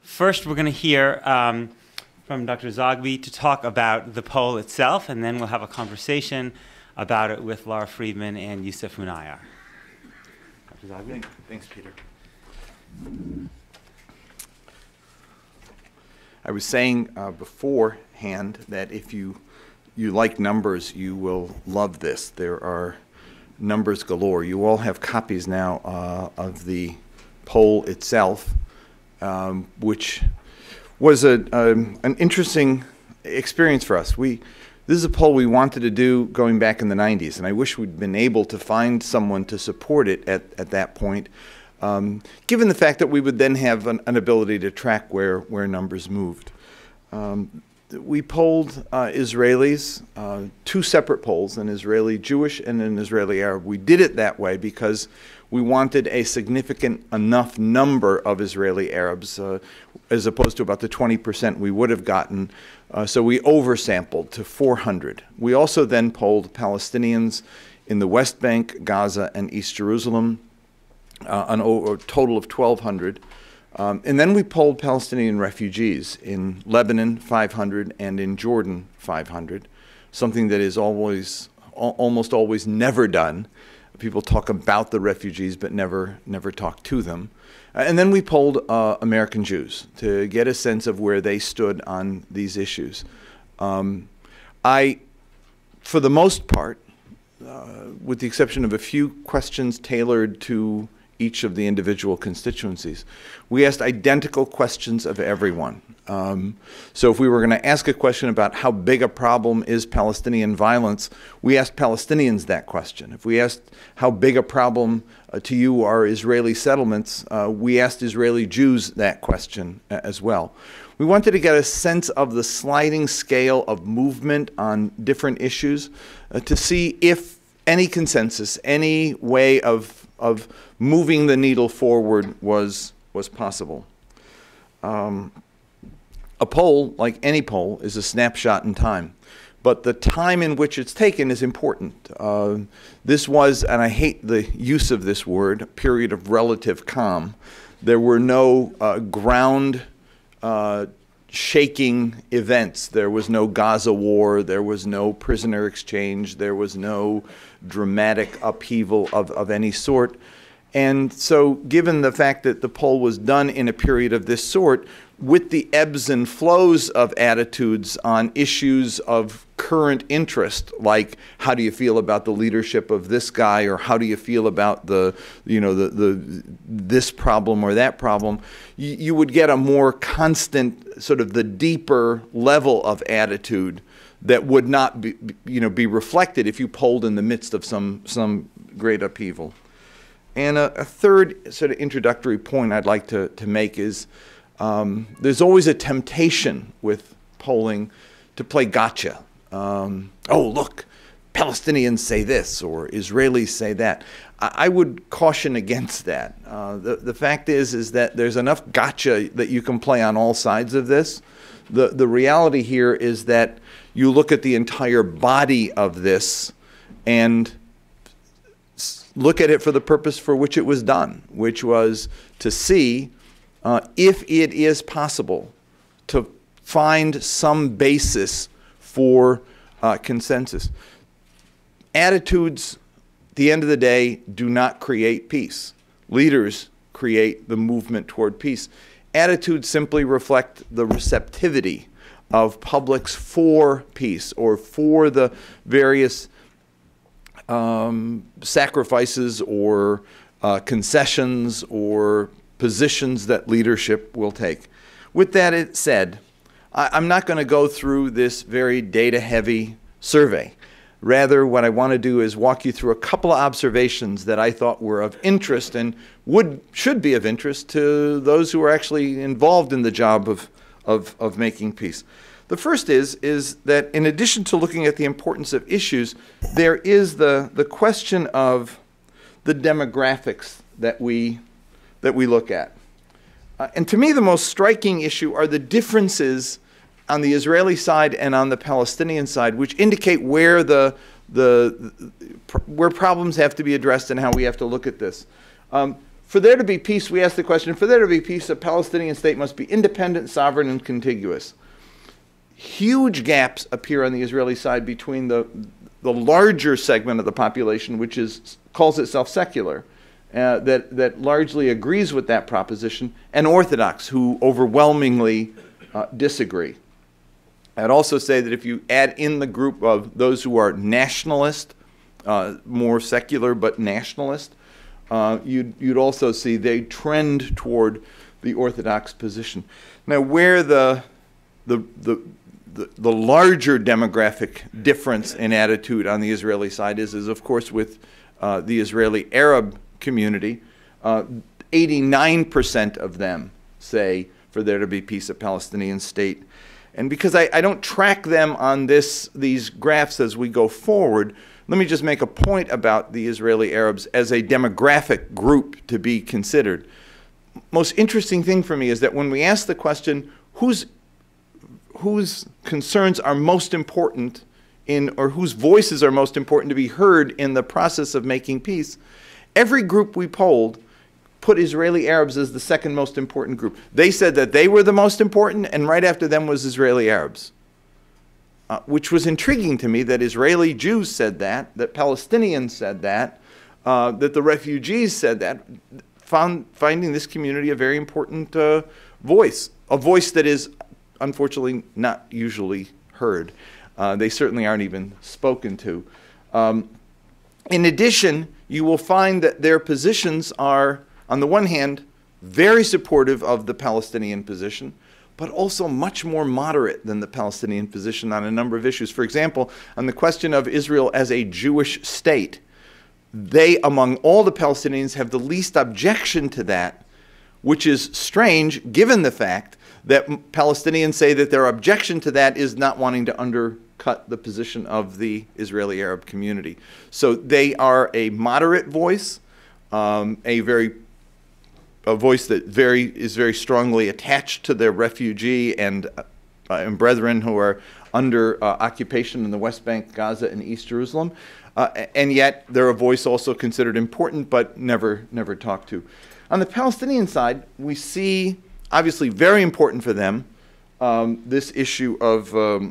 First, we're going to hear from Dr. Zogby to talk about the poll itself, and then we'll have a conversation about it with Laura Friedman and Yusuf Munayar. Dr. Zogby? Thanks, Peter. I was saying beforehand that if you like numbers, you will love this. There are numbers galore. You all have copies now of the poll itself, which was an interesting experience for us. This is a poll we wanted to do going back in the 90s, and I wish we'd been able to find someone to support it at that point, given the fact that we would then have an ability to track where numbers moved. We polled Israelis, two separate polls, an Israeli Jewish and an Israeli Arab. We did it that way because we wanted a significant enough number of Israeli Arabs, as opposed to about the 20% we would have gotten. So we oversampled to 400. We also then polled Palestinians in the West Bank, Gaza, and East Jerusalem, a total of 1,200. And then we polled Palestinian refugees in Lebanon, 500, and in Jordan, 500, something that is almost always never done. People talk about the refugees but never talk to them. And then we polled American Jews to get a sense of where they stood on these issues. For the most part, with the exception of a few questions tailored to each of the individual constituencies, we asked identical questions of everyone. So if we were going to ask a question about how big a problem is Palestinian violence, we asked Palestinians that question. If we asked how big a problem to you are Israeli settlements, we asked Israeli Jews that question as well. We wanted to get a sense of the sliding scale of movement on different issues to see if any consensus, any way of moving the needle forward was possible. A poll, like any poll, is a snapshot in time, but the time in which it's taken is important. This was, and I hate the use of this word, a period of relative calm. There were no ground shaking events. There was no Gaza war, there was no prisoner exchange, there was no dramatic upheaval of any sort. And so given the fact that the poll was done in a period of this sort, with the ebbs and flows of attitudes on issues of current interest, like how do you feel about the leadership of this guy, or how do you feel about this problem or that problem, you would get a more constant, sort of the deeper level of attitude that would not be reflected if you polled in the midst of some great upheaval. And a third sort of introductory point I'd like to make is there's always a temptation with polling to play gotcha. Oh, look, Palestinians say this or Israelis say that. I would caution against that. The fact is that there's enough gotcha that you can play on all sides of this. The reality here is that you look at the entire body of this and look at it for the purpose for which it was done, which was to see if it is possible to find some basis for consensus. Attitudes, at the end of the day, do not create peace. Leaders create the movement toward peace. Attitudes simply reflect the receptivity of publics for peace or for the various sacrifices or concessions or positions that leadership will take. With that said, I'm not going to go through this very data-heavy survey. Rather, what I want to do is walk you through a couple of observations that I thought were of interest and should be of interest to those who are actually involved in the job of making peace. The first is that in addition to looking at the importance of issues, there is the question of the demographics that we look at. And to me, the most striking issue are the differences on the Israeli side and on the Palestinian side, which indicate where where problems have to be addressed and how we have to look at this. For there to be peace, we ask the question, for there to be peace, a Palestinian state must be independent, sovereign, and contiguous. Huge gaps appear on the Israeli side between the larger segment of the population, which calls itself secular, that largely agrees with that proposition, and Orthodox, who overwhelmingly disagree. I'd also say that if you add in the group of those who are nationalist, more secular but nationalist, you'd also see they trend toward the Orthodox position. Now, where the larger demographic difference in attitude on the Israeli side is of course with the Israeli Arab community. 89% of them say for there to be peace, a Palestinian state. And because I don't track them on these graphs as we go forward, let me just make a point about the Israeli Arabs as a demographic group to be considered. Most interesting thing for me is that when we ask the question, whose concerns are most important or whose voices are most important to be heard in the process of making peace, every group we polled put Israeli Arabs as the second most important group. They said that they were the most important, and right after them was Israeli Arabs, which was intriguing to me that Israeli Jews said that Palestinians said that the refugees said that, finding this community a very important voice, a voice that is unfortunately not usually heard. They certainly aren't even spoken to. In addition, you will find that their positions are, on the one hand, very supportive of the Palestinian position, but also much more moderate than the Palestinian position on a number of issues. For example, on the question of Israel as a Jewish state, they, among all the Palestinians, have the least objection to that, which is strange given the fact that Palestinians say that their objection to that is not wanting to undercut the position of the Israeli Arab community. So they are a moderate voice, a voice that is very strongly attached to their refugee and brethren who are under occupation in the West Bank, Gaza, and East Jerusalem. And yet they're a voice also considered important but never talked to. On the Palestinian side, we see, obviously very important for them, this issue of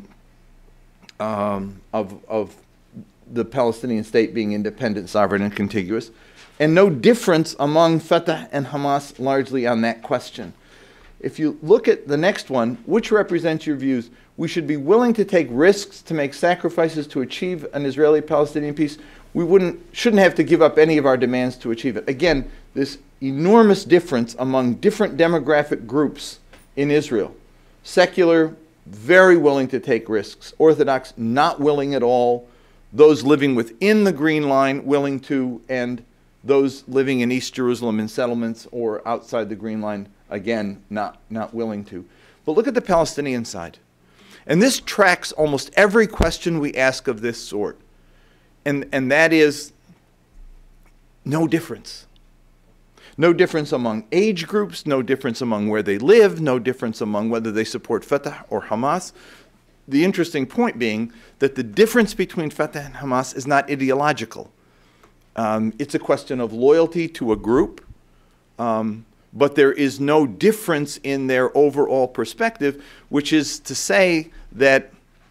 the Palestinian state being independent, sovereign, and contiguous, and no difference among Fatah and Hamas largely on that question. If you look at the next one, which represents your views, we should be willing to take risks to make sacrifices to achieve an Israeli-Palestinian peace. We shouldn't have to give up any of our demands to achieve it. Again, this enormous difference among different demographic groups in Israel. Secular, very willing to take risks. Orthodox, not willing at all. Those living within the Green Line, willing to, and those living in East Jerusalem in settlements or outside the Green Line, again, not willing to. But look at the Palestinian side. And this tracks almost every question we ask of this sort. And that is no difference. No difference among age groups, no difference among where they live, no difference among whether they support Fatah or Hamas. The interesting point being that the difference between Fatah and Hamas is not ideological. It's a question of loyalty to a group, but there is no difference in their overall perspective, which is to say that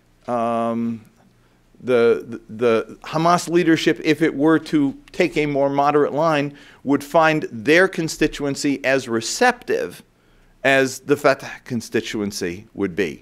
the Hamas leadership, if it were to take a more moderate line, would find their constituency as receptive as the Fatah constituency would be.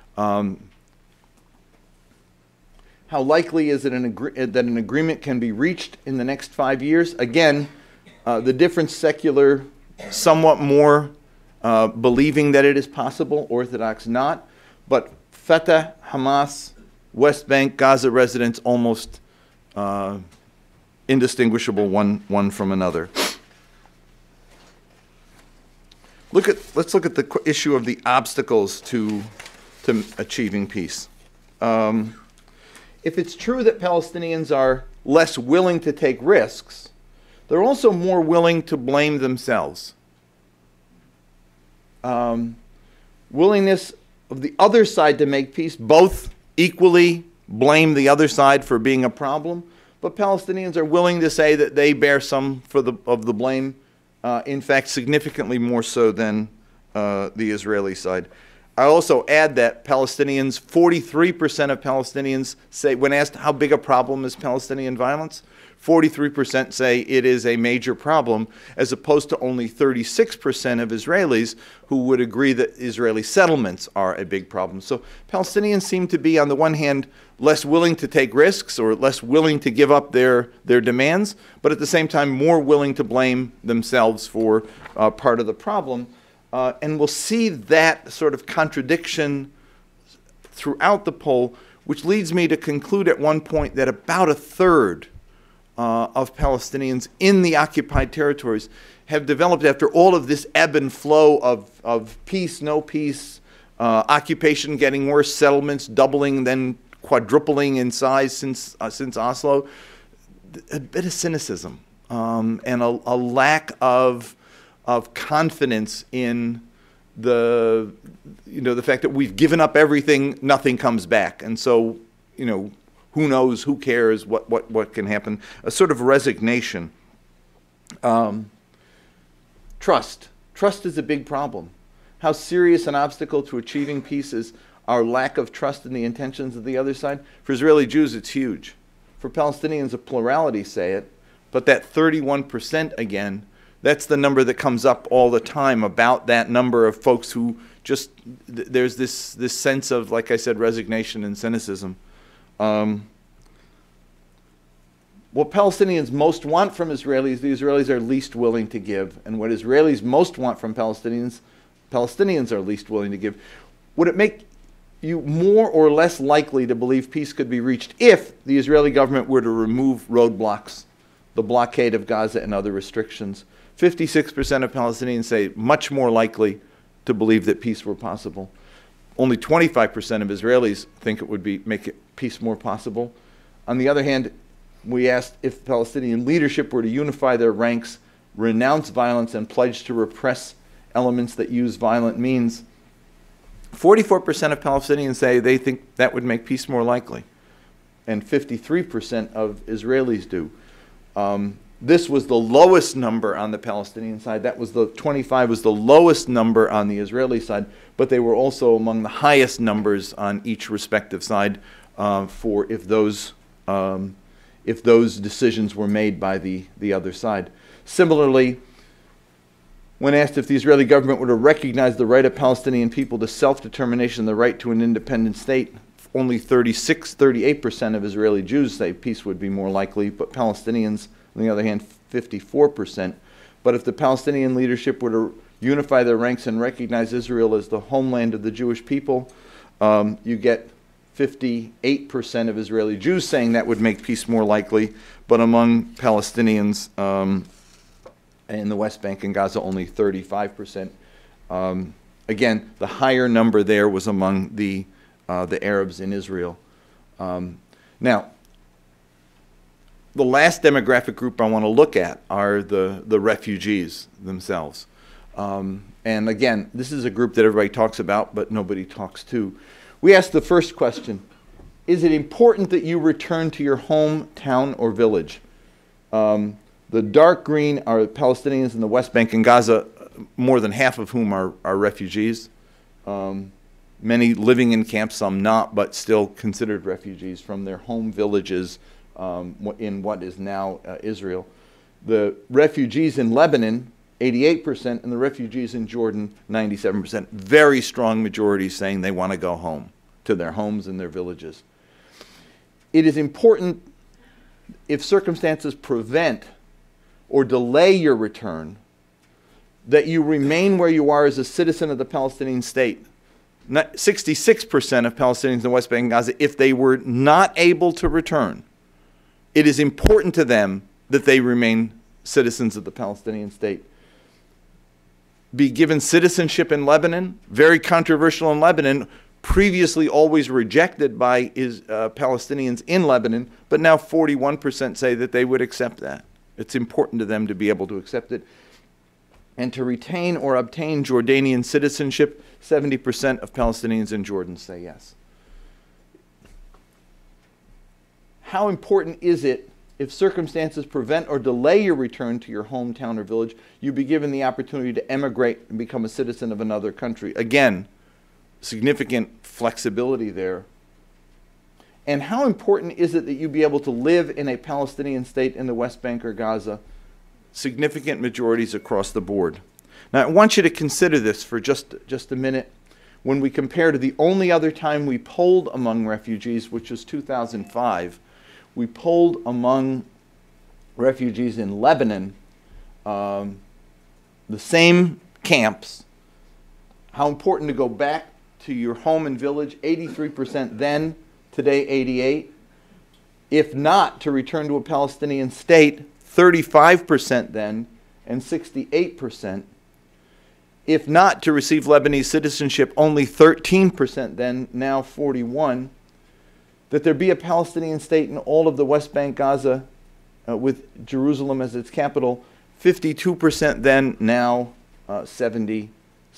How likely is it that an agreement can be reached in the next 5 years? Again, the different secular, somewhat more believing that it is possible, Orthodox not, but Fatah, Hamas, West Bank, Gaza residents almost indistinguishable one from another. Let's look at the issue of the obstacles to achieving peace. If it's true that Palestinians are less willing to take risks, they're also more willing to blame themselves. Willingness of the other side to make peace, both equally blame the other side for being a problem, but Palestinians are willing to say that they bear some of the blame in fact, significantly more so than the Israeli side. I also add that Palestinians, 43% of Palestinians say, when asked how big a problem is Palestinian violence, 43% say it is a major problem, as opposed to only 36% of Israelis who would agree that Israeli settlements are a big problem. So Palestinians seem to be, on the one hand, less willing to take risks or less willing to give up their demands, but at the same time more willing to blame themselves for part of the problem. And we'll see that sort of contradiction throughout the poll, which leads me to conclude at one point that about a third of Palestinians in the occupied territories have developed, after all of this ebb and flow of peace, no peace, occupation getting worse, settlements doubling, then quadrupling in size since Oslo, a bit of cynicism and a lack of confidence in the fact that we've given up everything, nothing comes back, and so who knows, who cares, what can happen, a sort of resignation. Trust is a big problem. How serious an obstacle to achieving peace is our lack of trust in the intentions of the other side. For Israeli Jews, it's huge. For Palestinians, a plurality say it, but that 31% again, that's the number that comes up all the time about that number of folks who just, there's this sense of, like I said, resignation and cynicism. What Palestinians most want from Israelis, the Israelis are least willing to give. And what Israelis most want from Palestinians, Palestinians are least willing to give. Would it make you more or less likely to believe peace could be reached if the Israeli government were to remove roadblocks, the blockade of Gaza and other restrictions? 56% of Palestinians say much more likely to believe that peace were possible. Only 25% of Israelis think it would make peace more possible. On the other hand, we asked if Palestinian leadership were to unify their ranks, renounce violence, and pledge to repress elements that use violent means. 44% of Palestinians say they think that would make peace more likely, and 53% of Israelis do. This was the lowest number on the Palestinian side. That was 25 was the lowest number on the Israeli side, but they were also among the highest numbers on each respective side for if those decisions were made by the other side. Similarly, when asked if the Israeli government were to recognize the right of Palestinian people to self-determination, the right to an independent state, only 38% of Israeli Jews say peace would be more likely, but Palestinians, on the other hand, 54%. But if the Palestinian leadership were to unify their ranks and recognize Israel as the homeland of the Jewish people, you get 58% of Israeli Jews saying that would make peace more likely, but among Palestinians in the West Bank and Gaza, only 35%. Again, the higher number there was among the Arabs in Israel. Now, the last demographic group I want to look at are the refugees themselves. And again, this is a group that everybody talks about, but nobody talks to. We asked the first question: is it important that you return to your home, town, or village? The dark green are Palestinians in the West Bank and Gaza, more than half of whom are refugees. Many living in camps, some not, but still considered refugees from their home villages in what is now Israel. The refugees in Lebanon, 88%, and the refugees in Jordan, 97%. Very strong majority saying they want to go home to their homes and their villages. It is important, if circumstances prevent or delay your return, that you remain where you are as a citizen of the Palestinian state. 66% of Palestinians in the West Bank and Gaza, if they were not able to return, it is important to them that they remain citizens of the Palestinian state. Be given citizenship in Lebanon, very controversial in Lebanon, previously always rejected by Palestinians in Lebanon, but now 41% say that they would accept that. It's important to them to be able to accept it. And to retain or obtain Jordanian citizenship, 70% of Palestinians in Jordan say yes. How important is it if circumstances prevent or delay your return to your hometown or village, you be given the opportunity to emigrate and become a citizen of another country. Again, significant flexibility there. And how important is it that you be able to live in a Palestinian state in the West Bank or Gaza? Significant majorities across the board. Now, I want you to consider this for just a minute. When we compare to the only other time we polled among refugees, which was 2005, we polled among refugees in Lebanon, the same camps, how important to go back to your home and village, 83% then, today 88%. If not, to return to a Palestinian state, 35% then, and 68%. If not, to receive Lebanese citizenship, only 13% then, now 41%. That there be a Palestinian state in all of the West Bank, Gaza, with Jerusalem as its capital, 52% then, now 77%.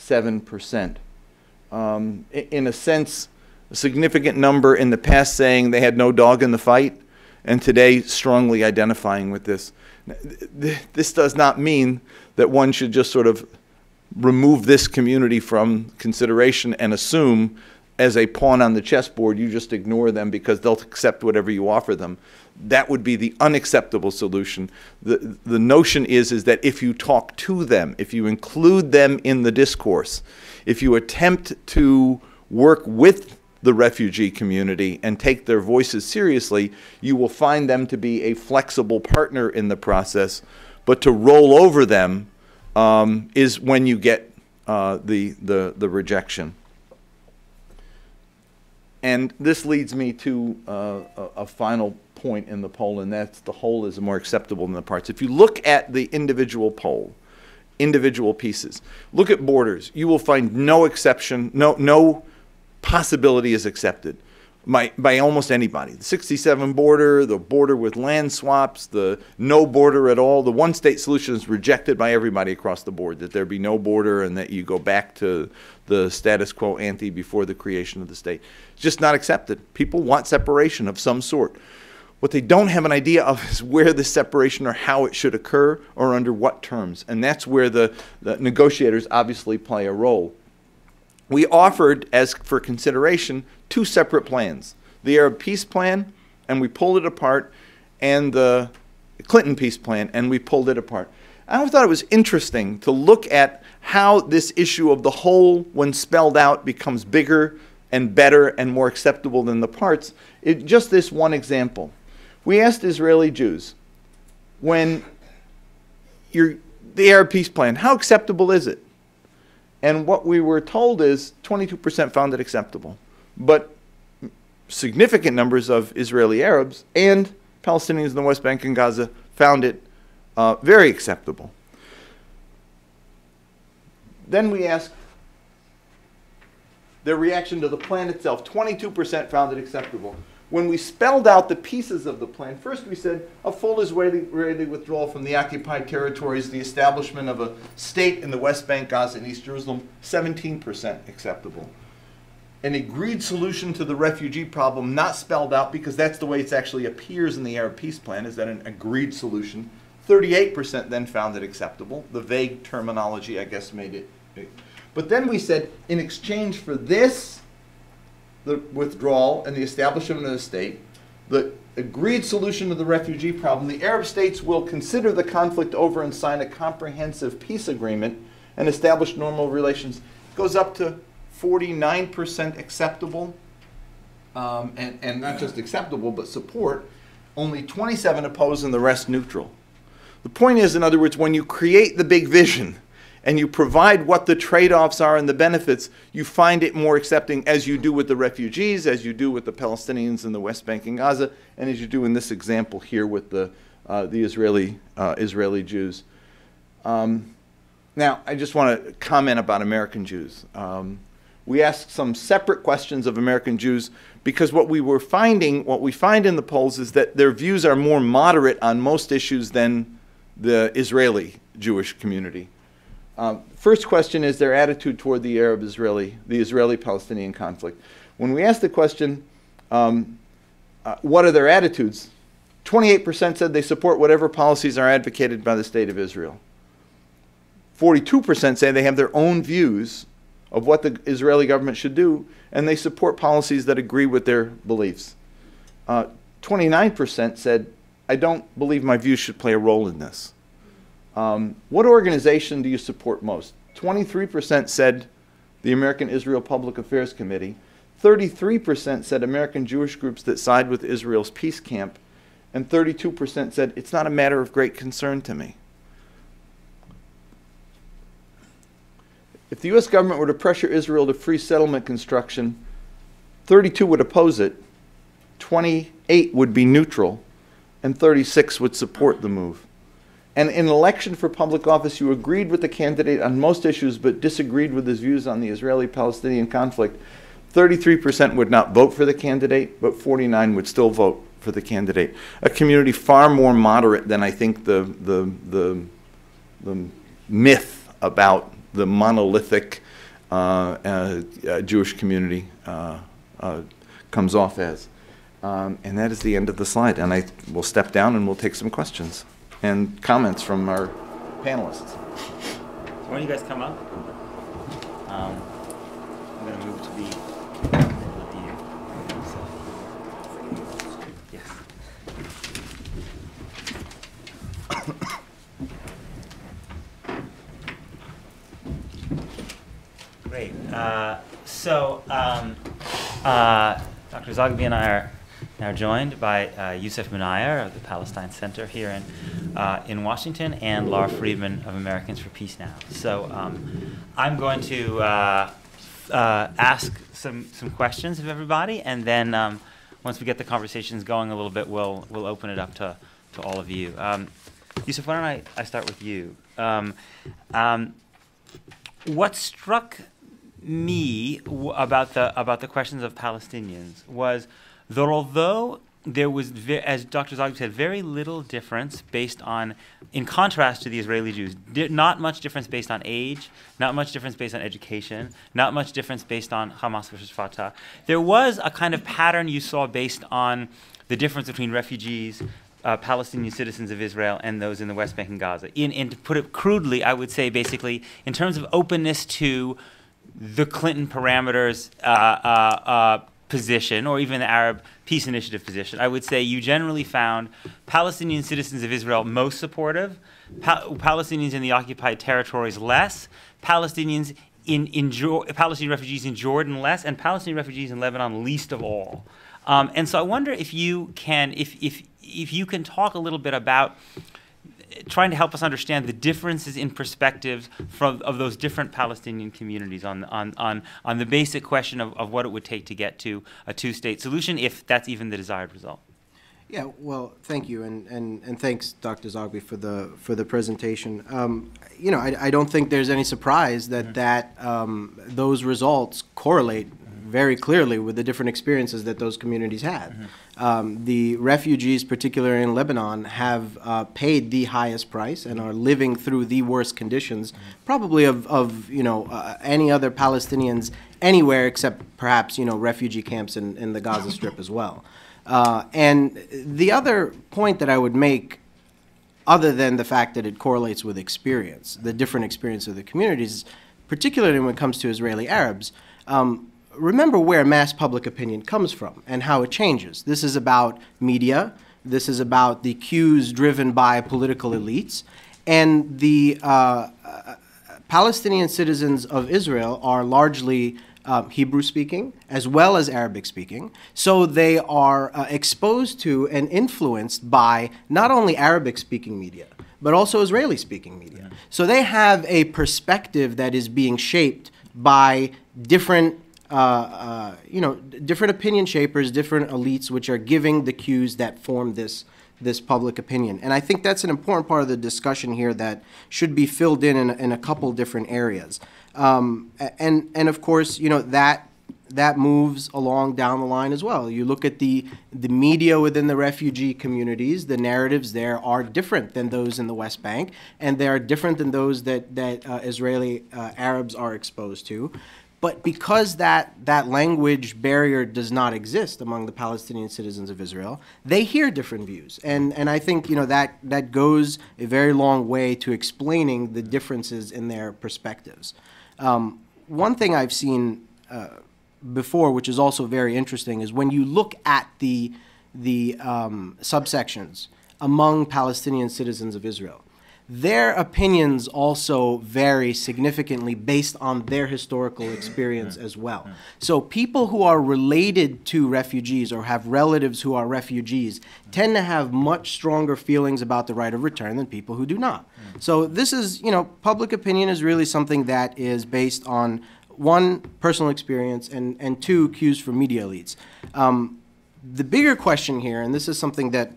In a sense, a significant number in the past saying they had no dog in the fight, and today strongly identifying with this. This does not mean that one should just sort of remove this community from consideration and assume as a pawn on the chessboard you just ignore them because they'll accept whatever you offer them. That would be the unacceptable solution. The notion is that if you talk to them, if you include them in the discourse, if you attempt to work with the refugee community and take their voices seriously, you will find them to be a flexible partner in the process. But to roll over them is when you get the rejection. And this leads me to a final point in the poll, and that's the whole is more acceptable than the parts. If you look at the individual poll, individual pieces, look at borders, you will find no exception, no possibility is accepted by almost anybody. The 67 border, the border with land swaps, the no border at all, the one-state solution is rejected by everybody across the board, that there be no border and that you go back to the status quo ante before the creation of the state. It's just not accepted. People want separation of some sort. What they don't have an idea of is where the separation or how it should occur or under what terms. And that's where the negotiators obviously play a role. We offered, as for consideration, two separate plans. The Arab Peace Plan, and we pulled it apart, and the Clinton Peace Plan, and we pulled it apart. I thought it was interesting to look at how this issue of the whole, when spelled out, becomes bigger and better and more acceptable than the parts. Just this one example. We asked Israeli Jews, when the Arab Peace Plan, how acceptable is it? And what we were told is 22% found it acceptable. But significant numbers of Israeli Arabs and Palestinians in the West Bank and Gaza found it very acceptable. Then we asked their reaction to the plan itself. 22% found it acceptable. When we spelled out the pieces of the plan, first we said a full Israeli withdrawal from the occupied territories, the establishment of a state in the West Bank, Gaza, and East Jerusalem, 17% acceptable. An agreed solution to the refugee problem, not spelled out because that's the way it actually appears in the Arab Peace Plan, is that an agreed solution. 38% then found it acceptable. The vague terminology, I guess, made it big. But then we said, in exchange for this, the withdrawal and the establishment of the state, the agreed solution to the refugee problem, the Arab states will consider the conflict over and sign a comprehensive peace agreement and establish normal relations. It goes up to 49% acceptable, and not just acceptable, but support. Only 27 oppose and the rest neutral. The point is, in other words, when you create the big vision and you provide what the trade-offs are and the benefits, you find it more accepting, as you do with the refugees, as you do with the Palestinians in the West Bank and Gaza, and as you do in this example here with the Israeli Jews. Now, I just want to comment about American Jews. We asked some separate questions of American Jews because what we find in the polls is that their views are more moderate on most issues than the Israeli Jewish community. First question is their attitude toward the Israeli-Palestinian conflict. When we asked the question, what are their attitudes? 28% said they support whatever policies are advocated by the State of Israel. 42% say they have their own views of what the Israeli government should do, and they support policies that agree with their beliefs. 29% said, I don't believe my views should play a role in this. What organization do you support most? 23% said the American Israel Public Affairs Committee. 33% said American Jewish groups that side with Israel's peace camp. And 32% said, it's not a matter of great concern to me. If the U.S. government were to pressure Israel to free settlement construction, 32 would oppose it, 28 would be neutral, and 36 would support the move. And in an election for public office, you agreed with the candidate on most issues but disagreed with his views on the Israeli-Palestinian conflict. 33% would not vote for the candidate, but 49% would still vote for the candidate. A community far more moderate than I think the myth about the monolithic Jewish community comes off as. And that is the end of the slide. And I will step down and we'll take some questions and comments from our panelists. So why don't you guys come up? I'm going to move to the middle of you. Yes. Great. Dr. Zogby and I are now joined by Yusuf Munayyer of the Palestine Center here in Washington and Laura Friedman of Americans for Peace Now. So I'm going to ask some questions of everybody, and then once we get the conversations going a little bit, we'll open it up to all of you. Yusuf, why don't I start with you? What struck me about the questions of Palestinians was that although there was, as Dr. Zogby said, very little difference based on, in contrast to the Israeli Jews, not much difference based on age, not much difference based on education, not much difference based on Hamas versus Fatah. There was a kind of pattern you saw based on the difference between refugees, Palestinian citizens of Israel, and those in the West Bank and Gaza. And to put it crudely, I would say basically, in terms of openness to the Clinton parameters position, or even the Arab Peace Initiative position, I would say you generally found Palestinian citizens of Israel most supportive, Palestinians in the occupied territories less, Palestinian refugees in Jordan less, and Palestinian refugees in Lebanon least of all. And so I wonder if you can, if you can talk a little bit about trying to help us understand the differences in perspectives of those different Palestinian communities on the basic question of what it would take to get to a two-state solution, if that's even the desired result. Yeah, well, thank you, and thanks, Dr. Zogby, for the presentation. You know, I don't think there's any surprise that those results correlate very clearly with the different experiences that those communities had. The refugees, particularly in Lebanon, have paid the highest price and are living through the worst conditions, probably of you know, any other Palestinians anywhere except perhaps, you know, refugee camps in the Gaza Strip as well. And the other point that I would make, other than the fact that it correlates with experience, the different experience of the communities, particularly when it comes to Israeli Arabs, remember where mass public opinion comes from and how it changes. This is about media. This is about the cues driven by political elites. And the Palestinian citizens of Israel are largely Hebrew-speaking as well as Arabic-speaking. So they are exposed to and influenced by not only Arabic-speaking media, but also Israeli-speaking media. So they have a perspective that is being shaped by different you know, different opinion shapers, different elites, which are giving the cues that form this public opinion. And I think that's an important part of the discussion here that should be filled in a couple different areas. And of course, you know, that moves along down the line as well. You look at the media within the refugee communities, the narratives there are different than those in the West Bank, and they are different than those that Israeli Arabs are exposed to. But because that language barrier does not exist among the Palestinian citizens of Israel, they hear different views. And I think, that goes a very long way to explaining the differences in their perspectives. One thing I've seen before, which is also very interesting, is when you look at the subsections among Palestinian citizens of Israel, their opinions also vary significantly based on their historical experience as well. So people who are related to refugees or have relatives who are refugees tend to have much stronger feelings about the right of return than people who do not. So this is, public opinion is really something that is based on, one, personal experience, and two, cues from media elites. The bigger question here, and this is something that,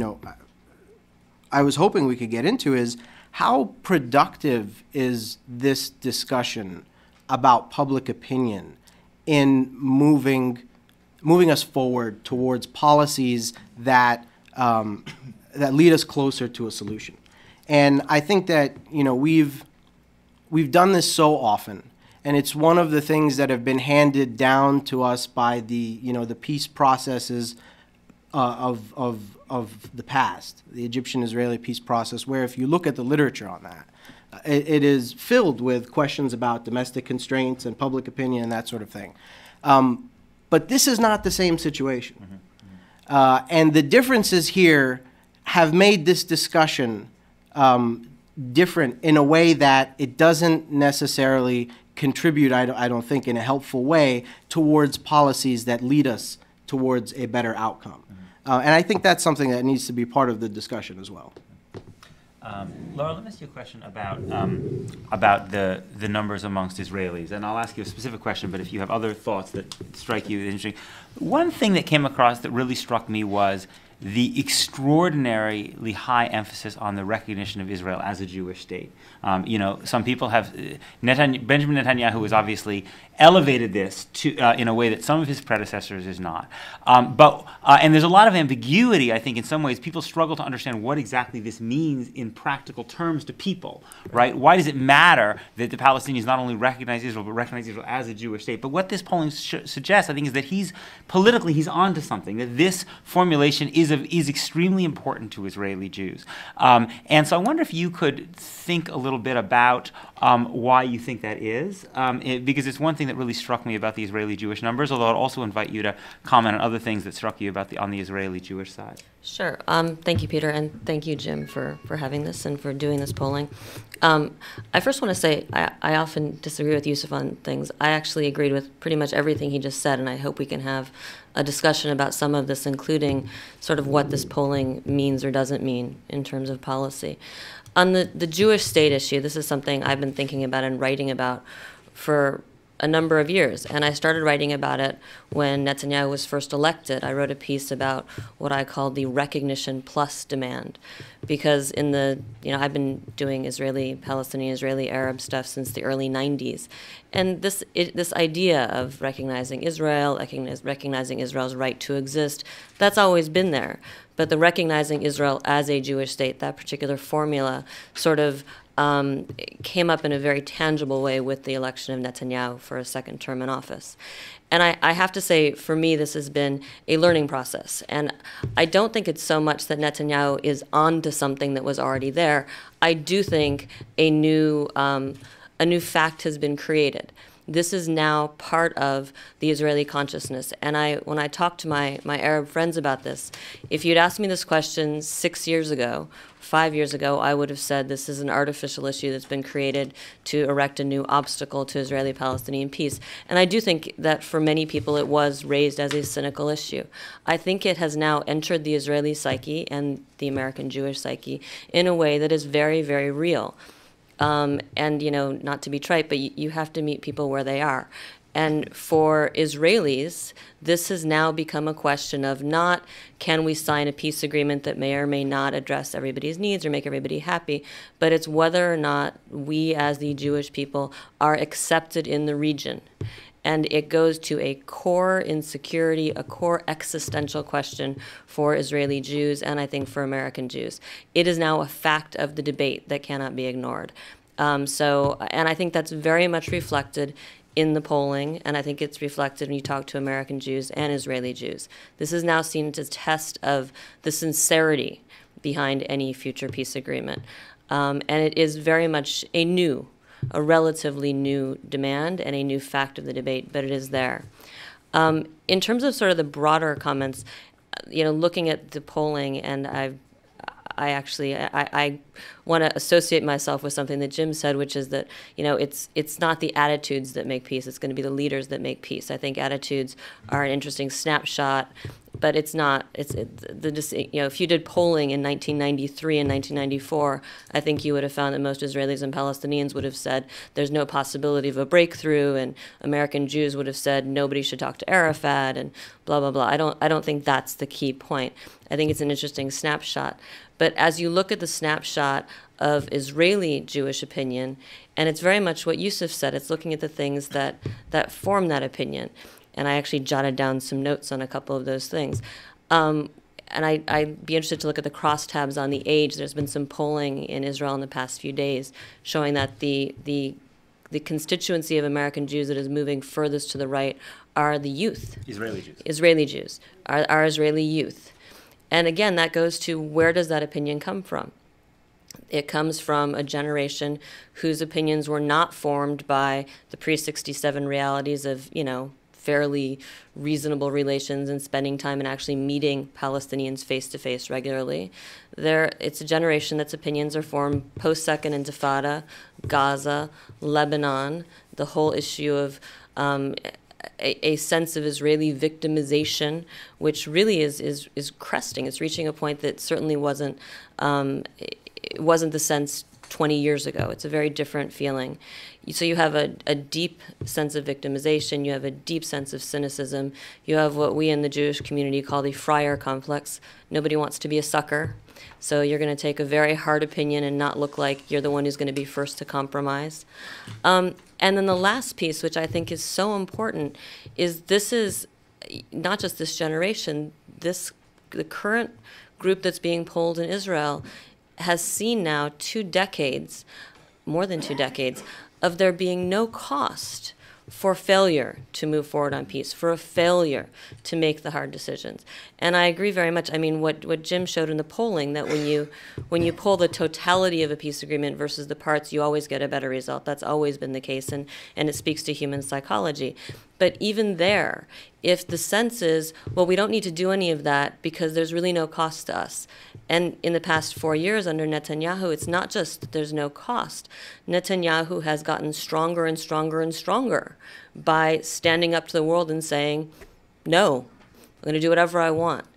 I was hoping we could get into, is how productive is this discussion about public opinion in moving us forward towards policies that that lead us closer to a solution? And I think that we've done this so often, and it's one of the things that have been handed down to us by the the peace processes of the past, the Egyptian-Israeli peace process, where if you look at the literature on that, it is filled with questions about domestic constraints and public opinion and that sort of thing. But this is not the same situation. And the differences here have made this discussion different in a way that it doesn't necessarily contribute, I don't think, in a helpful way towards policies that lead us towards a better outcome. And I think that's something that needs to be part of the discussion as well. Laura, let me ask you a question about the numbers amongst Israelis, and I'll ask you a specific question, but if you have other thoughts that strike you as interesting. One thing that came across that really struck me was the extraordinarily high emphasis on the recognition of Israel as a Jewish state. Some people have, Benjamin Netanyahu has obviously elevated this to in a way that some of his predecessors is not. And there's a lot of ambiguity, I think, in some ways. People struggle to understand what exactly this means in practical terms to people, right? Why does it matter that the Palestinians not only recognize Israel, but recognize Israel as a Jewish state? But what this polling suggests, I think, is that he's onto something, that this formulation is extremely important to Israeli Jews. And so I wonder if you could think a little bit about why you think that is, because it's one thing that really struck me about the Israeli Jewish numbers, although I'd also invite you to comment on other things that struck you about on the Israeli Jewish side. Sure. Thank you, Peter, and thank you, Jim, for having this and for doing this polling. I first want to say I often disagree with Yusuf on things. I actually agreed with pretty much everything he just said, and I hope we can have a discussion about some of this, including sort of what this polling means or doesn't mean in terms of policy. On the Jewish state issue, this is something I've been thinking about and writing about for a number of years, and I started writing about it when Netanyahu was first elected. I wrote a piece about what I called the recognition plus demand, because I've been doing Israeli, Palestinian, Israeli Arab stuff since the early 90s, and this idea of recognizing Israel, recognizing Israel's right to exist, that's always been there. But the recognizing Israel as a Jewish state, that particular formula, sort of came up in a very tangible way with the election of Netanyahu for a second term in office. And I have to say, for me, this has been a learning process. And I don't think it's so much that Netanyahu is onto something that was already there. I do think a new fact has been created. This is now part of the Israeli consciousness. And when I talk to my Arab friends about this, if you'd asked me this question 6 years ago, 5 years ago, I would have said this is an artificial issue that's been created to erect a new obstacle to Israeli-Palestinian peace. And I do think that for many people it was raised as a cynical issue. I think it has now entered the Israeli psyche and the American Jewish psyche in a way that is very, very real. And, not to be trite, but you have to meet people where they are. And for Israelis, this has now become a question of not can we sign a peace agreement that may or may not address everybody's needs or make everybody happy, but it's whether or not we as the Jewish people are accepted in the region. And it goes to a core insecurity, a core existential question for Israeli Jews and I think for American Jews. It is now a fact of the debate that cannot be ignored. And I think that's very much reflected in the polling, and I think it's reflected when you talk to American Jews and Israeli Jews. This is now seen as a test of the sincerity behind any future peace agreement. And it is very much a relatively new demand and a new fact of the debate, but it is there. In terms of sort of the broader comments, looking at the polling, and I want to associate myself with something that Jim said, which is that, it's not the attitudes that make peace, it's going to be the leaders that make peace. I think attitudes are an interesting snapshot, but it's not, if you did polling in 1993 and 1994, I think you would have found that most Israelis and Palestinians would have said there's no possibility of a breakthrough, and American Jews would have said nobody should talk to Arafat, and blah, blah, blah. I don't think that's the key point. I think it's an interesting snapshot. But as you look at the snapshot of Israeli Jewish opinion, and it's very much what Yusuf said, it's looking at the things that form that opinion. And I actually jotted down some notes on a couple of those things. And I'd be interested to look at the crosstabs on the age. There's been some polling in Israel in the past few days showing that the constituency of American Jews that is moving furthest to the right are the youth. Israeli Jews. Israeli Jews, are Israeli youth. And again, that goes to where does that opinion come from? It comes from a generation whose opinions were not formed by the pre-67 realities of, fairly reasonable relations and spending time and actually meeting Palestinians face-to-face regularly. It's a generation that's opinions are formed post-Second Intifada, Gaza, Lebanon, the whole issue of a sense of Israeli victimization, which really is cresting. It's reaching a point that certainly wasn't the sense 20 years ago. It's a very different feeling. So you have a deep sense of victimization. You have a deep sense of cynicism. You have what we in the Jewish community call the friar complex. Nobody wants to be a sucker. So you're going to take a very hard opinion and not look like you're the one who's going to be first to compromise. And then the last piece, which I think is so important, is this is not just this generation, the current group that's being polled in Israel has seen now 2 decades, more than 2 decades, of there being no cost for failure to move forward on peace, for a failure to make the hard decisions. And I agree very much. I mean, what Jim showed in the polling, that when you pull the totality of a peace agreement versus the parts, you always get a better result. That's always been the case, and it speaks to human psychology. But even there, if the sense is, well, we don't need to do any of that because there's really no cost to us. And in the past 4 years under Netanyahu, it's not just that there's no cost. Netanyahu has gotten stronger and stronger and stronger by standing up to the world and saying, no, I'm going to do whatever I want.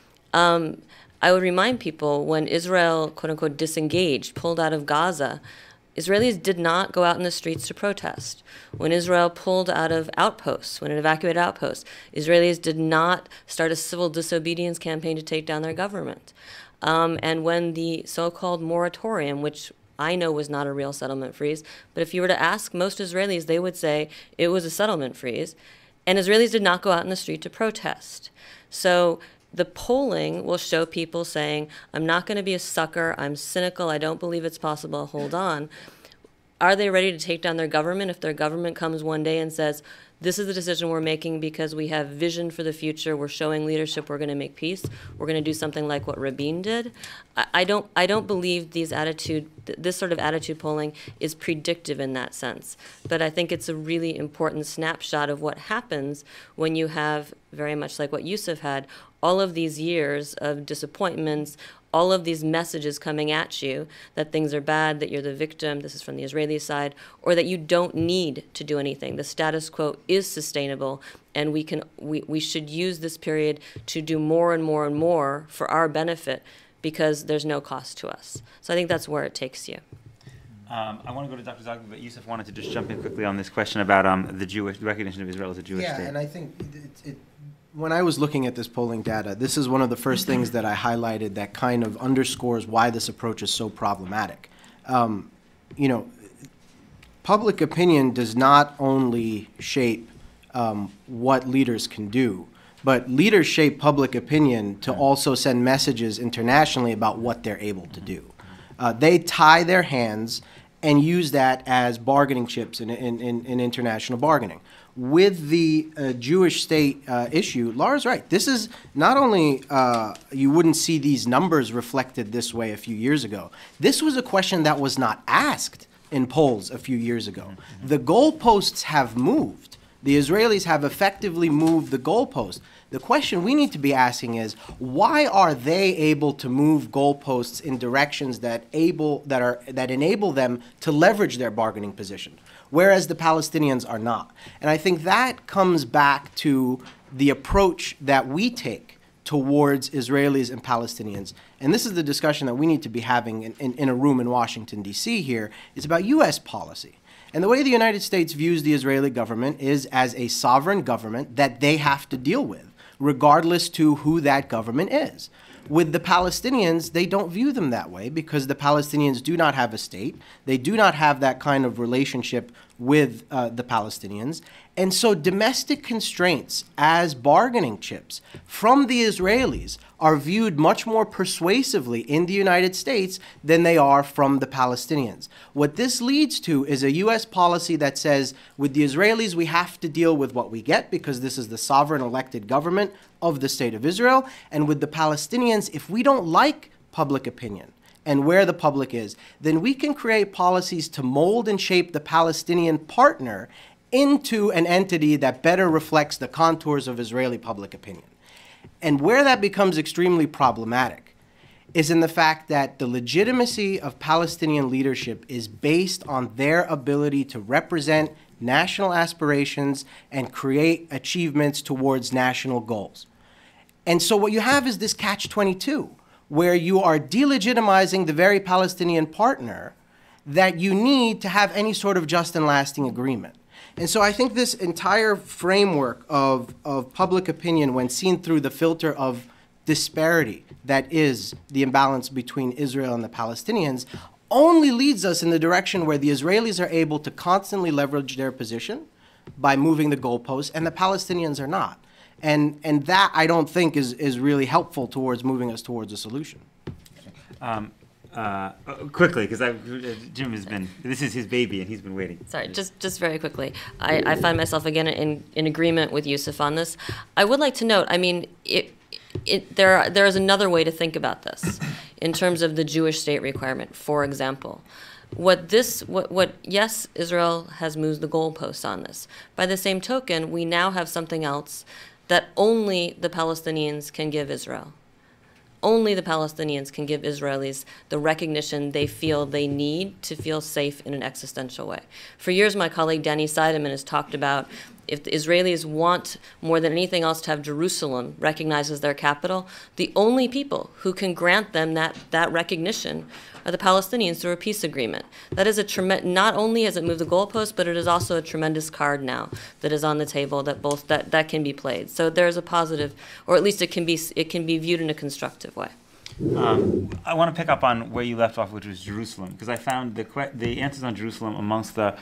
I would remind people when Israel, quote unquote, disengaged, pulled out of Gaza, Israelis did not go out in the streets to protest. When Israel pulled out of outposts, when it evacuated outposts, Israelis did not start a civil disobedience campaign to take down their government. And when the so-called moratorium, which I know was not a real settlement freeze, but if you were to ask most Israelis, they would say it was a settlement freeze, and Israelis did not go out in the street to protest. So the polling will show people saying, I'm not going to be a sucker, I'm cynical, I don't believe it's possible, hold on. Are they ready to take down their government if their government comes one day and says, this is the decision we're making because we have vision for the future, we're showing leadership, we're going to make peace, we're going to do something like what Rabin did? I don't believe this sort of attitude polling is predictive in that sense. But I think it's a really important snapshot of what happens when you have, very much like what Yusuf had, all of these years of disappointments, all of these messages coming at you that things are bad, that you're the victim, this is from the Israeli side, or that you don't need to do anything. The status quo is sustainable, and we should use this period to do more and more and more for our benefit because there's no cost to us. So I think that's where it takes you. I want to go to Dr. Zogby, but Yusuf wanted to just jump in quickly on this question about the recognition of Israel as a Jewish state. Yeah, and I think when I was looking at this polling data, this is one of the first things that I highlighted that kind of underscores why this approach is so problematic. Public opinion does not only shape what leaders can do, but leaders shape public opinion to also send messages internationally about what they're able to do. They tie their hands and use that as bargaining chips in international bargaining. With the Jewish state issue, Laura's right. This is not only, you wouldn't see these numbers reflected this way a few years ago. This was a question that was not asked in polls a few years ago. The goalposts have moved. The Israelis have effectively moved the goalpost. The question we need to be asking is, why are they able to move goalposts in directions that enable them to leverage their bargaining position, whereas the Palestinians are not? And I think that comes back to the approach that we take towards Israelis and Palestinians. And this is the discussion that we need to be having in a room in Washington, D.C. here. It's about U.S. policy. And the way the United States views the Israeli government is as a sovereign government that they have to deal with, regardless to who that government is. With the Palestinians, they don't view them that way because the Palestinians do not have a state. They do not have that kind of relationship with the Palestinians. And so domestic constraints as bargaining chips from the Israelis are viewed much more persuasively in the United States than they are from the Palestinians. What this leads to is a U.S. policy that says, with the Israelis, we have to deal with what we get because this is the sovereign elected government of the State of Israel. And with the Palestinians, if we don't like public opinion and where the public is, then we can create policies to mold and shape the Palestinian partner into an entity that better reflects the contours of Israeli public opinion. And where that becomes extremely problematic is in the fact that the legitimacy of Palestinian leadership is based on their ability to represent national aspirations and create achievements towards national goals. And so what you have is this catch-22, where you are delegitimizing the very Palestinian partner that you need to have any sort of just and lasting agreement. And so I think this entire framework of public opinion, when seen through the filter of disparity that is the imbalance between Israel and the Palestinians, only leads us in the direction where the Israelis are able to constantly leverage their position by moving the goalposts, and the Palestinians are not. And that, I don't think, is really helpful towards moving us towards a solution. Quickly, because Jim has been, this is his baby and he's been waiting. Sorry, just very quickly. I find myself again in agreement with Yusuf on this. I would like to note, I mean, there is another way to think about this in terms of the Jewish state requirement, for example. Yes, Israel has moved the goalposts on this. By the same token, we now have something else that only the Palestinians can give Israel. Only the Palestinians can give Israelis the recognition they feel they need to feel safe in an existential way. For years, my colleague Danny Seidemann has talked about if the Israelis want more than anything else to have Jerusalem recognized as their capital, the only people who can grant them that recognition are the Palestinians through a peace agreement. That is not only has it moved the goalpost, but it is also a tremendous card now that is on the table that can be played. So there's a positive, or at least it can be viewed in a constructive way. I want to pick up on where you left off, which was Jerusalem, because I found the answers on Jerusalem amongst the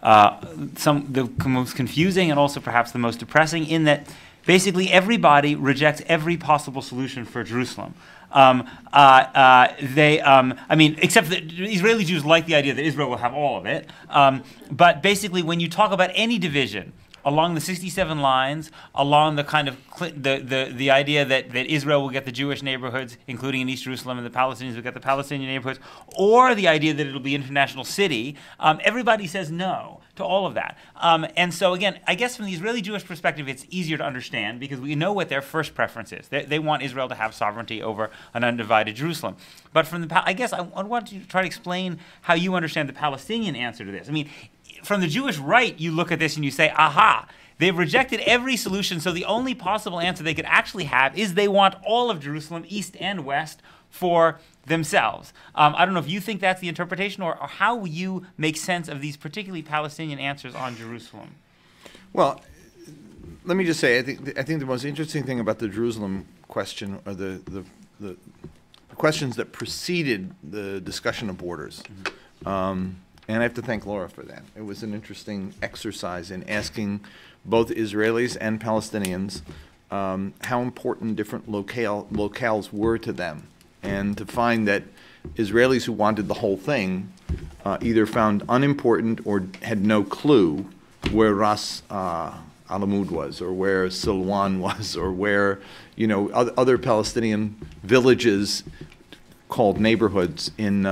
most confusing and also perhaps the most depressing, in that basically everybody rejects every possible solution for Jerusalem. I mean, except that Israeli Jews like the idea that Israel will have all of it. But basically, when you talk about any division along the 67 lines, along the kind of the idea that Israel will get the Jewish neighborhoods, including in East Jerusalem, and the Palestinians will get the Palestinian neighborhoods, or the idea that it'll be an international city, everybody says no to all of that. And so again, I guess from the Israeli Jewish perspective, it's easier to understand because we know what their first preference is. They want Israel to have sovereignty over an undivided Jerusalem. But from I guess I want you to try to explain how you understand the Palestinian answer to this. I mean, from the Jewish right, you look at this and you say, aha, they've rejected every solution, so the only possible answer they could actually have is they want all of Jerusalem, east and west, for themselves. I don't know if you think that's the interpretation, or how you make sense of these particularly Palestinian answers on Jerusalem. Well, let me just say, I think the most interesting thing about the Jerusalem question are the questions that preceded the discussion of borders. Mm-hmm. And I have to thank Laura for that. It was an interesting exercise in asking both Israelis and Palestinians how important different locales were to them, and to find that Israelis who wanted the whole thing either found unimportant or had no clue where Ras Alamud was, or where Silwan was, or where, you know, other Palestinian villages called neighborhoods in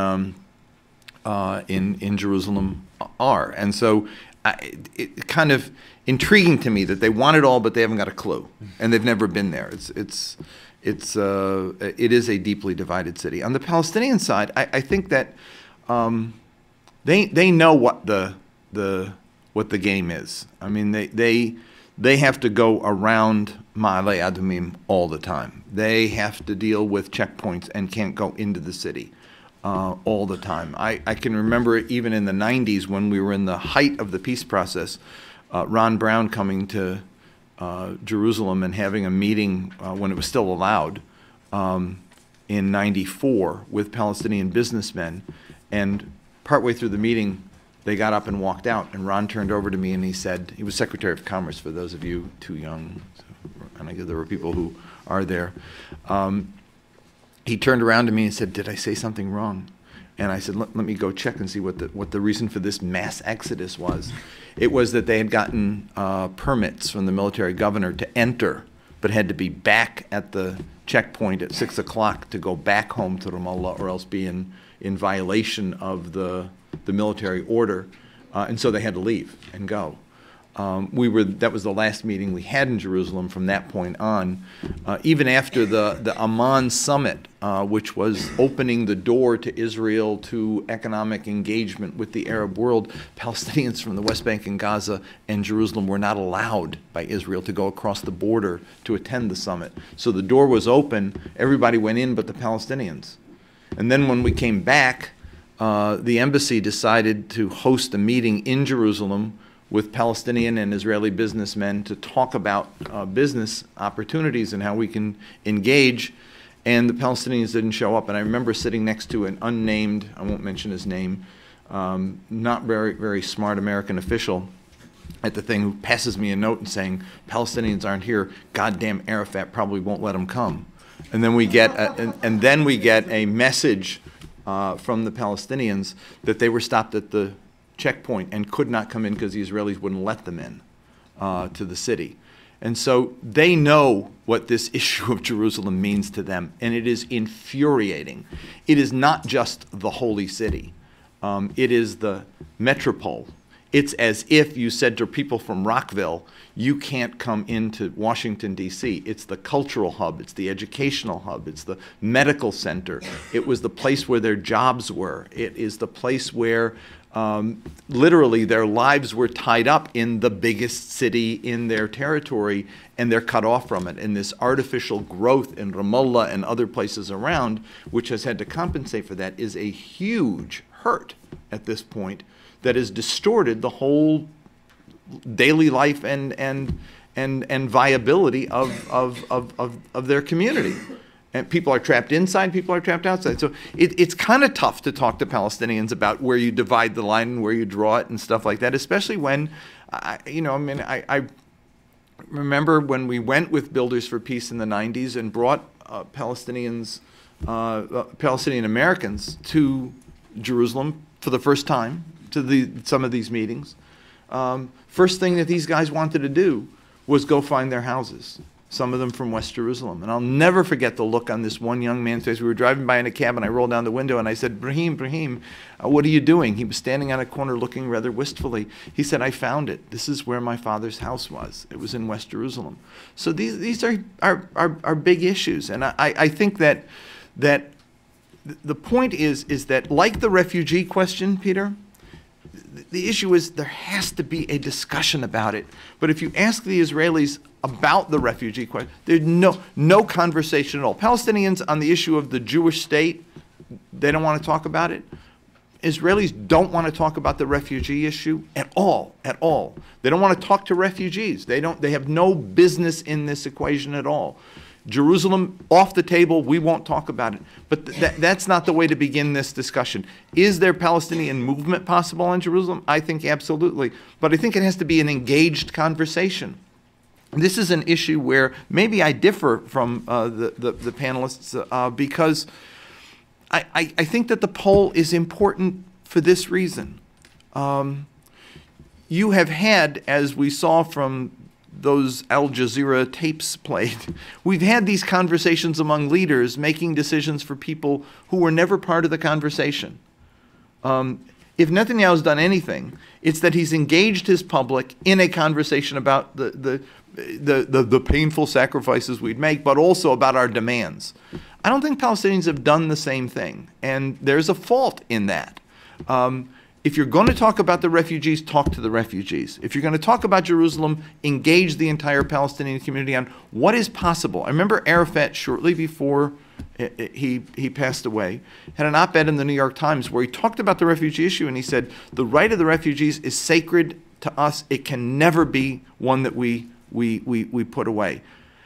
Jerusalem are. And so it kind of intriguing to me that they want it all, but they haven't got a clue, and they've never been there. It is a deeply divided city. On the Palestinian side, I think that they know what the game is. I mean, they have to go around Ma'ale Adumim all the time. They have to deal with checkpoints and can't go into the city all the time. I can remember even in the 90s when we were in the height of the peace process, Ron Brown coming to Jerusalem and having a meeting when it was still allowed in 94 with Palestinian businessmen. And partway through the meeting, they got up and walked out. And Ron turned over to me and he said, he was Secretary of Commerce, for those of you too young, and I guess there were people who are there. He turned around to me and said, "Did I say something wrong?" And I said, let me go check and see what the reason for this mass exodus was. It was that they had gotten permits from the military governor to enter, but had to be back at the checkpoint at 6 o'clock to go back home to Ramallah, or else be in violation of the military order. And so they had to leave and go. That was the last meeting we had in Jerusalem from that point on. Even after the Amman summit, which was opening the door to Israel to economic engagement with the Arab world, Palestinians from the West Bank and Gaza and Jerusalem were not allowed by Israel to go across the border to attend the summit. So the door was open, everybody went in but the Palestinians. And then when we came back, the embassy decided to host a meeting in Jerusalem with Palestinian and Israeli businessmen to talk about business opportunities and how we can engage, and the Palestinians didn't show up. And I remember sitting next to an unnamed, I won't mention his name, not very, very smart American official at the thing, who passes me a note and saying, "Palestinians aren't here, goddamn Arafat probably won't let them come." And then we get a message from the Palestinians that they were stopped at the checkpoint and could not come in because the Israelis wouldn't let them in to the city. And so they know what this issue of Jerusalem means to them, and it is infuriating. It is not just the holy city. It is the metropole. It's as if you said to people from Rockville, you can't come into Washington, D.C. It's the cultural hub. It's the educational hub. It's the medical center. It was the place where their jobs were. It is the place where literally their lives were tied up in the biggest city in their territory, and they're cut off from it. And this artificial growth in Ramallah and other places around, which has had to compensate for that, is a huge hurt at this point that has distorted the whole daily life and viability of their community. And people are trapped inside, people are trapped outside. So it's kind of tough to talk to Palestinians about where you divide the line and where you draw it and stuff like that, especially when, I remember when we went with Builders for Peace in the 90s and brought Palestinian Americans to Jerusalem for the first time to some of these meetings. First thing that these guys wanted to do was go find their houses, some of them from West Jerusalem. And I'll never forget the look on this one young man's face. We were driving by in a cab, and I rolled down the window, and I said, Brahim, what are you doing? He was standing on a corner looking rather wistfully. He said, "I found it. This is where my father's house was. It was in West Jerusalem." So these are big issues. And I think that the point is that, like the refugee question, Peter, the issue is there has to be a discussion about it. But if you ask the Israelis about the refugee question, there's no conversation at all. Palestinians on the issue of the Jewish state, they don't want to talk about it. Israelis don't want to talk about the refugee issue at all. They don't want to talk to refugees. They have no business in this equation at all. Jerusalem, off the table, we won't talk about it. But that's not the way to begin this discussion. Is there Palestinian movement possible in Jerusalem? I think absolutely. But I think it has to be an engaged conversation. This is an issue where maybe I differ from the panelists because I think that the poll is important for this reason. You have had, as we saw from those Al Jazeera tapes played, we've had these conversations among leaders making decisions for people who were never part of the conversation. If Netanyahu's done anything, it's that he's engaged his public in a conversation about the painful sacrifices we'd make, but also about our demands. I don't think Palestinians have done the same thing, and there's a fault in that. If you're going to talk about the refugees, talk to the refugees. If you're going to talk about Jerusalem, engage the entire Palestinian community on what is possible. I remember Arafat, shortly before he passed away, had an op-ed in the New York Times where he talked about the refugee issue, and he said, the right of the refugees is sacred to us. It can never be one that we put away.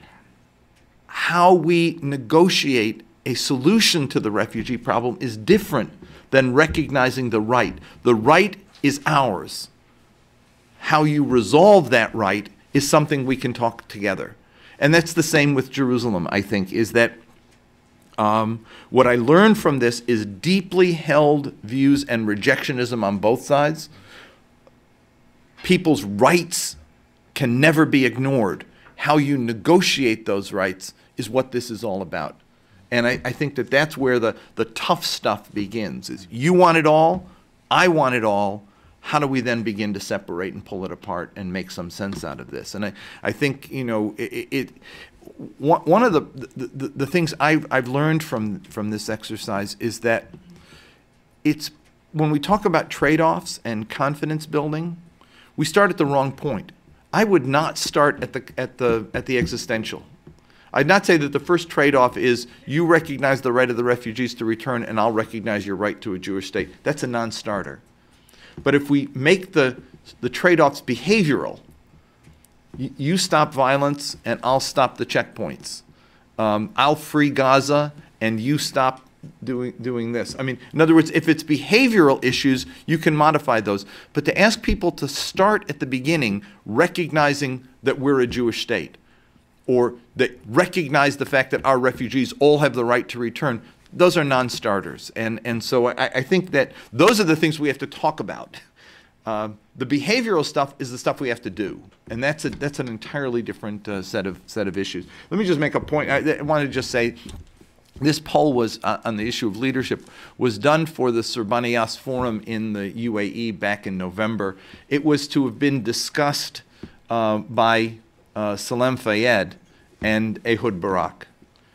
How we negotiate a solution to the refugee problem is different than recognizing the right. The right is ours. How you resolve that right is something we can talk together. And that's the same with Jerusalem, I think, is that what I learned from this is deeply held views and rejectionism on both sides. People's rights can never be ignored. How you negotiate those rights is what this is all about. And I think that that's where the tough stuff begins, is you want it all, I want it all. How do we then begin to separate and pull it apart and make some sense out of this? And I think, you know, one of the things I've learned from this exercise is that it's, when we talk about trade-offs and confidence building, we start at the wrong point. I would not start at the existential. I'd not say that the first trade-off is you recognize the right of the refugees to return and I'll recognize your right to a Jewish state. That's a non-starter. But if we make the trade-offs behavioral, you stop violence and I'll stop the checkpoints. I'll free Gaza and you stop doing this. I mean, in other words, if it's behavioral issues, you can modify those. But to ask people to start at the beginning recognizing that we're a Jewish state, or that recognize the fact that our refugees all have the right to return, those are non-starters. And so I think that those are the things we have to talk about. The behavioral stuff is the stuff we have to do. And that's an entirely different set of issues. Let me just make a point. I want to just say, this poll was, on the issue of leadership, was done for the Sir Bani Yas Forum in the UAE back in November. It was to have been discussed by Salam Fayyad and Ehud Barak.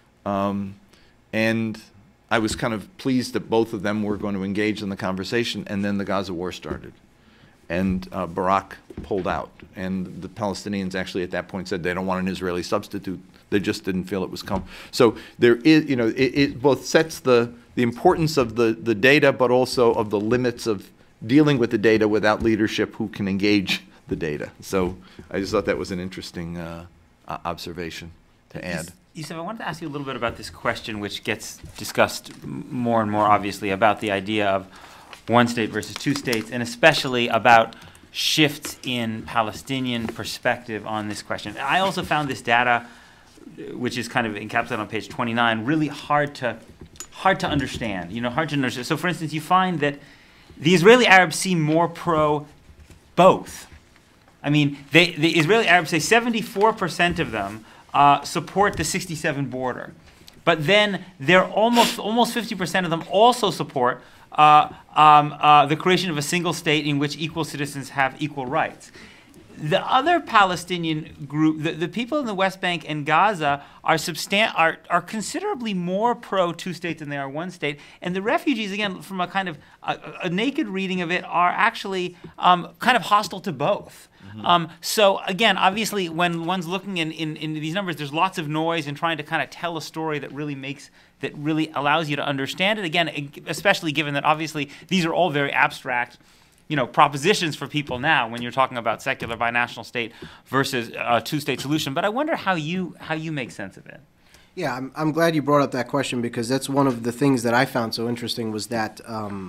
And I was kind of pleased that both of them were going to engage in the conversation, and then the Gaza war started. And Barak pulled out. And the Palestinians actually at that point said they don't want an Israeli substitute. They just didn't feel it was come. So there is, you know, it both sets the importance of the data, but also of the limits of dealing with the data without leadership who can engage the data. So I just thought that was an interesting observation to add. Yusuf, I wanted to ask you a little bit about this question, which gets discussed more and more obviously, about the idea of one state versus two states, and especially about shifts in Palestinian perspective on this question. I also found this data, which is kind of encapsulated on page 29, really hard to understand. You know, hard to understand. So, for instance, you find that the Israeli Arabs seem more pro both. I mean, the Israeli Arabs say 74% of them support the 67 border, but then they're almost 50% of them also support the creation of a single state in which equal citizens have equal rights. The other Palestinian group, the people in the West Bank and Gaza, are considerably more pro two states than they are one state. And the refugees, again, from a kind of a naked reading of it, are actually kind of hostile to both. Mm-hmm. So again, obviously, when one's looking in these numbers, there's lots of noise in trying to kind of tell a story that really allows you to understand it. Again, especially given that obviously these are all very abstract, you know, propositions for people now when you're talking about secular binational state versus a two-state solution. But I wonder how you make sense of it. Yeah, I'm glad you brought up that question, because that's one of the things that I found so interesting was that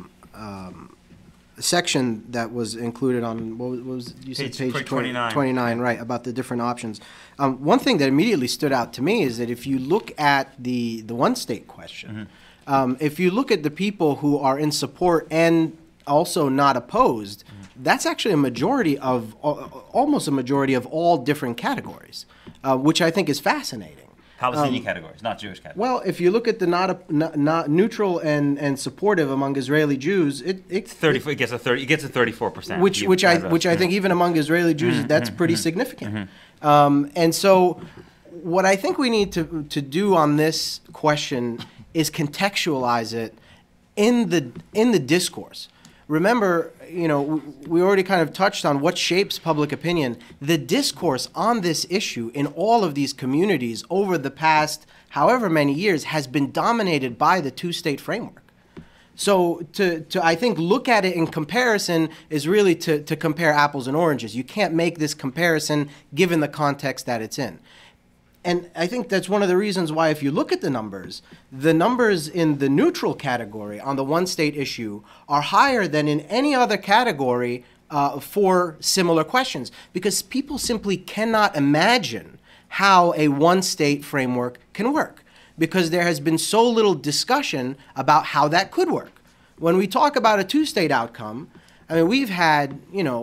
section that was included on, what was you said, page 29. 29, right, about the different options. One thing that immediately stood out to me is that if you look at the one-state question, If you look at the people who are in support and also not opposed, that's actually a majority of, almost a majority of all different categories, which I think is fascinating. Palestinian categories, not Jewish categories. Well, if you look at the not neutral and supportive among Israeli Jews, it gets a 34%. Which I think even among Israeli Jews, that's pretty significant. And so, what I think we need to do on this question is contextualize it in the discourse. Remember, we already kind of touched on what shapes public opinion. The discourse on this issue in all of these communities over the past however many years has been dominated by the two-state framework. So to I think look at it in comparison is really to compare apples and oranges. You can't make this comparison given the context that it's in. And I think that's one of the reasons why, if you look at the numbers in the neutral category on the one-state issue are higher than in any other category for similar questions, because people simply cannot imagine how a one-state framework can work, because there has been so little discussion about how that could work. When we talk about a two-state outcome, I mean, we've had,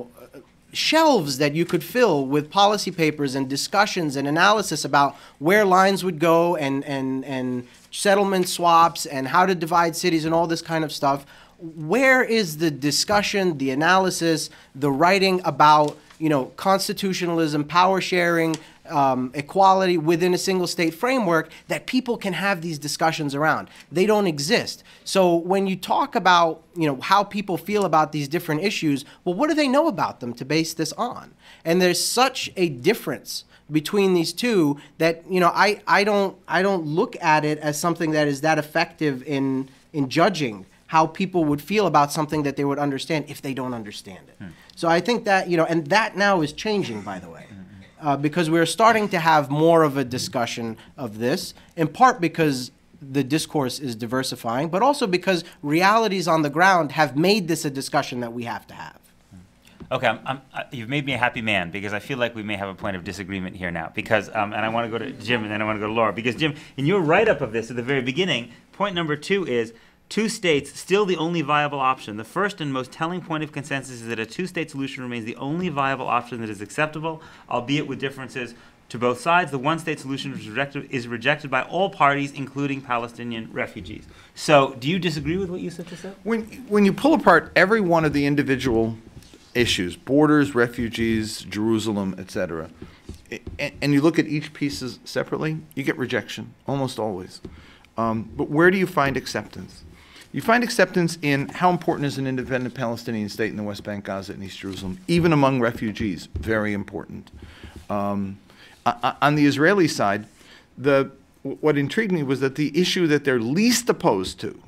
shelves that you could fill with policy papers and discussions and analysis about where lines would go and settlement swaps and how to divide cities and all this kind of stuff. Where is the discussion, the analysis, the writing about, constitutionalism, power sharing, equality within a single state framework that people can have these discussions around? They don't exist. So when you talk about, how people feel about these different issues, well, what do they know about them to base this on? And there's such a difference between these two that, I don't look at it as something that is that effective in judging how people would feel about something that they would understand if they don't understand it. So I think that, and that now is changing, by the way. Because we're starting to have more of a discussion of this, in part because the discourse is diversifying, but also because realities on the ground have made this a discussion that we have to have. Okay, you've made me a happy man, because I feel like we may have a point of disagreement here now. Because, and I want to go to Jim and then I want to go to Laura. Because, Jim, in your write-up of this at the very beginning, point number 2 is, two states, still the only viable option. The first and most telling point of consensus is that a two-state solution remains the only viable option that is acceptable, albeit with differences to both sides. The one-state solution is rejected by all parties, including Palestinian refugees. So, do you disagree with what Yusuf just said? When you pull apart every one of the individual issues, borders, refugees, Jerusalem, etc., and you look at each piece separately, you get rejection, almost always. But where do you find acceptance? You find acceptance in how important is an independent Palestinian state in the West Bank, Gaza, and East Jerusalem, even among refugees, very important. On the Israeli side, what intrigued me was that the issue that they're least opposed to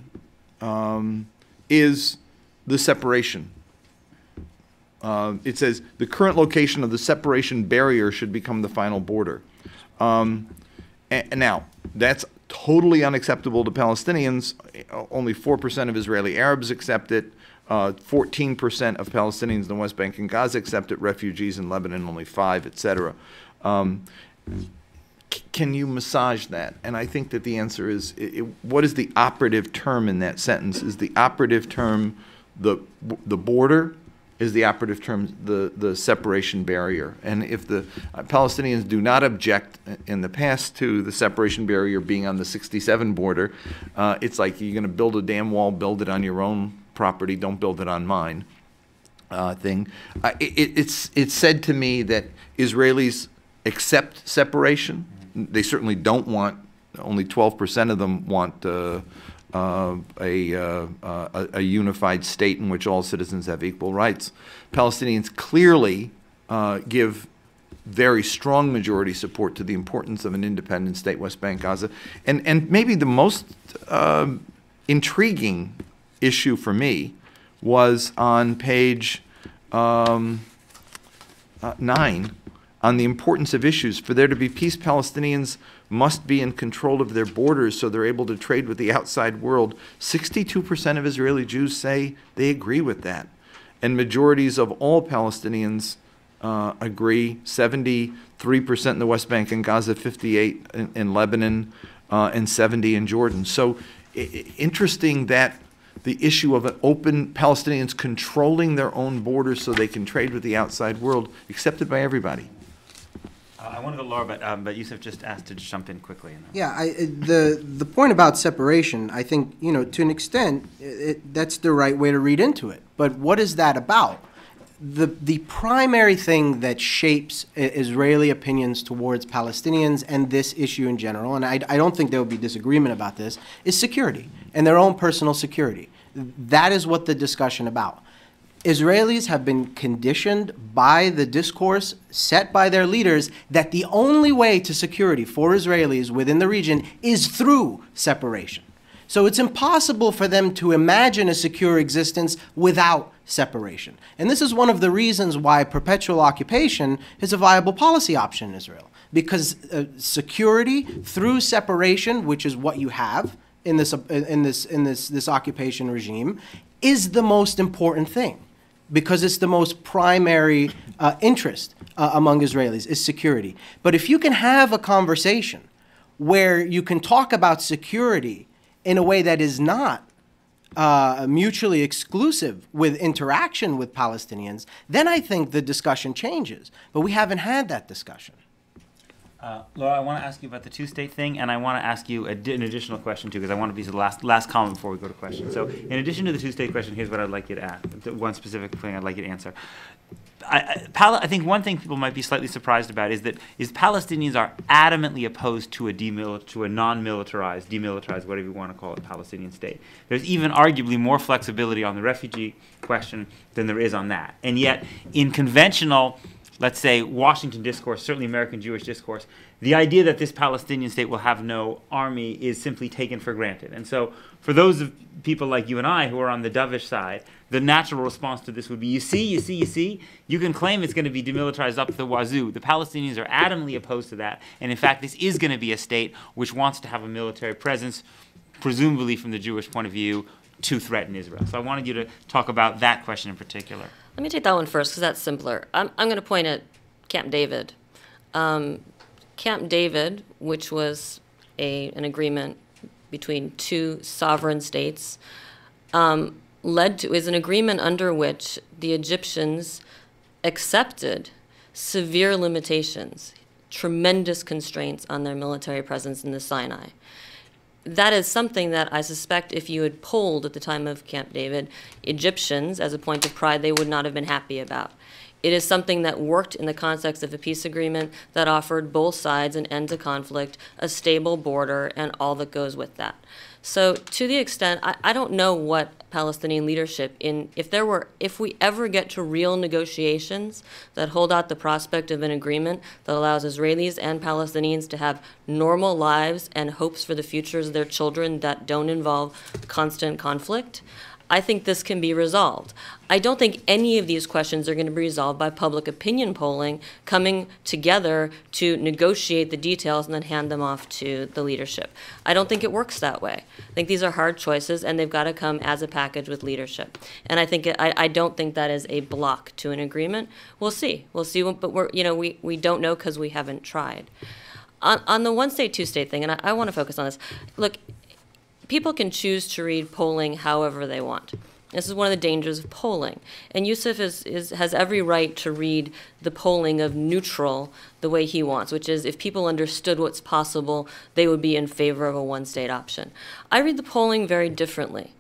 is the separation. It says the current location of the separation barrier should become the final border. And now, that's totally unacceptable to Palestinians. Only 4% of Israeli Arabs accept it. 14% of Palestinians in the West Bank and Gaza accept it. Refugees in Lebanon, only 5%, etc. Can you massage that? And I think that the answer is, what is the operative term in that sentence? Is the operative term the border? Is the operative term the separation barrier? And if the Palestinians do not object in the past to the separation barrier being on the 67 border, it's like, you're going to build a damn wall, build it on your own property, don't build it on mine thing. It's said to me that Israelis accept separation. They certainly don't want, only 12% of them want a unified state in which all citizens have equal rights. Palestinians clearly give very strong majority support to the importance of an independent state, West Bank, Gaza. And maybe the most intriguing issue for me was on page 9, on the importance of issues. For there to be peace, Palestinians must be in control of their borders so they're able to trade with the outside world. 62% of Israeli Jews say they agree with that. And majorities of all Palestinians agree. 73% in the West Bank and Gaza, 58% in Lebanon, and 70% in Jordan. So interesting that the issue of an open Palestinians controlling their own borders so they can trade with the outside world, accepted by everybody. I want to go Laura, but Yusuf just asked to jump in quickly. Yeah, the point about separation, I think, you know, to an extent, that's the right way to read into it. But what is that about? The primary thing that shapes Israeli opinions towards Palestinians and this issue in general, and I don't think there will be disagreement about this, is security and their own personal security. That is what the discussion about. Israelis have been conditioned by the discourse set by their leaders that the only way to security for Israelis within the region is through separation. So it's impossible for them to imagine a secure existence without separation. And this is one of the reasons why perpetual occupation is a viable policy option in Israel. Because security through separation, which is what you have in this occupation regime, is the most important thing. Because it's the most primary interest among Israelis, is security. But if you can have a conversation where you can talk about security in a way that is not mutually exclusive with interaction with Palestinians, then I think the discussion changes. But we haven't had that discussion. Laura, I want to ask you about the two-state thing, and I want to ask you an additional question, too, because I want to be the last comment before we go to questions. So in addition to the two-state question, here's what I'd like you to ask, one specific thing I'd like you to answer. I think one thing people might be slightly surprised about is that Palestinians are adamantly opposed to a non-militarized, demilitarized, whatever you want to call it, Palestinian state. There's even arguably more flexibility on the refugee question than there is on that. And yet, in conventional, let's say, Washington discourse, certainly American Jewish discourse, the idea that this Palestinian state will have no army is simply taken for granted. And so for those of people like you and I who are on the dovish side, the natural response to this would be, you see, you can claim it's going to be demilitarized up the wazoo. The Palestinians are adamantly opposed to that. And in fact, this is going to be a state which wants to have a military presence, presumably from the Jewish point of view, to threaten Israel. So I wanted you to talk about that question in particular. Let me take that one first because that's simpler. I'm going to point at Camp David. Camp David, which was an agreement between two sovereign states, is an agreement under which the Egyptians accepted severe limitations, tremendous constraints on their military presence in the Sinai. That is something that I suspect if you had polled at the time of Camp David, Egyptians, as a point of pride, they would not have been happy about. It is something that worked in the context of a peace agreement that offered both sides an end to conflict, a stable border, and all that goes with that. So to the extent, I don't know what Palestinian leadership, if we ever get to real negotiations that hold out the prospect of an agreement that allows Israelis and Palestinians to have normal lives and hopes for the futures of their children that don't involve constant conflict, I think this can be resolved. I don't think any of these questions are going to be resolved by public opinion polling coming together to negotiate the details and then hand them off to the leadership. I don't think it works that way. I think these are hard choices, and they've got to come as a package with leadership. And I don't think that is a block to an agreement. We'll see. We'll see. But we don't know because we haven't tried. On the one-state, two-state thing, and I want to focus on this. Look, people can choose to read polling however they want. This is one of the dangers of polling. And Yusuf has every right to read the polling of neutral the way he wants, which is if people understood what's possible, they would be in favor of a one-state option. I read the polling very differently.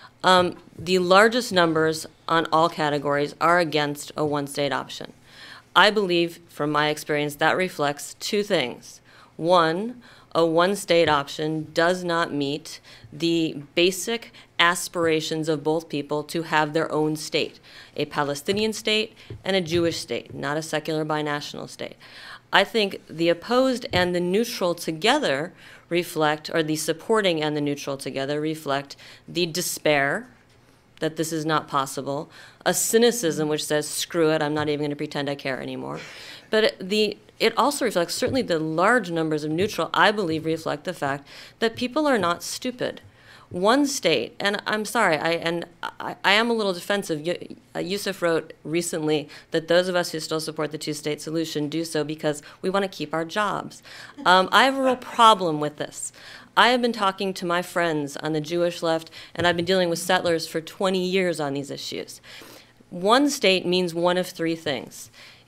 The largest numbers on all categories are against a one-state option. I believe, from my experience, that reflects two things. One, a one-state option does not meet the basic aspirations of both people to have their own state, a Palestinian state and a Jewish state, not a secular binational state. I think the opposed and the neutral together reflect, or the supporting and the neutral together reflect the despair that this is not possible, a cynicism which says, screw it, I'm not even going to pretend I care anymore. But it also reflects, certainly the large numbers of neutral, I believe, reflect the fact that people are not stupid. One state, and I'm sorry, I am a little defensive. Yusuf wrote recently that those of us who still support the two-state solution do so because we want to keep our jobs. I have a real problem with this. I have been talking to my friends on the Jewish left, and I've been dealing with settlers for 20 years on these issues. One state means one of three things.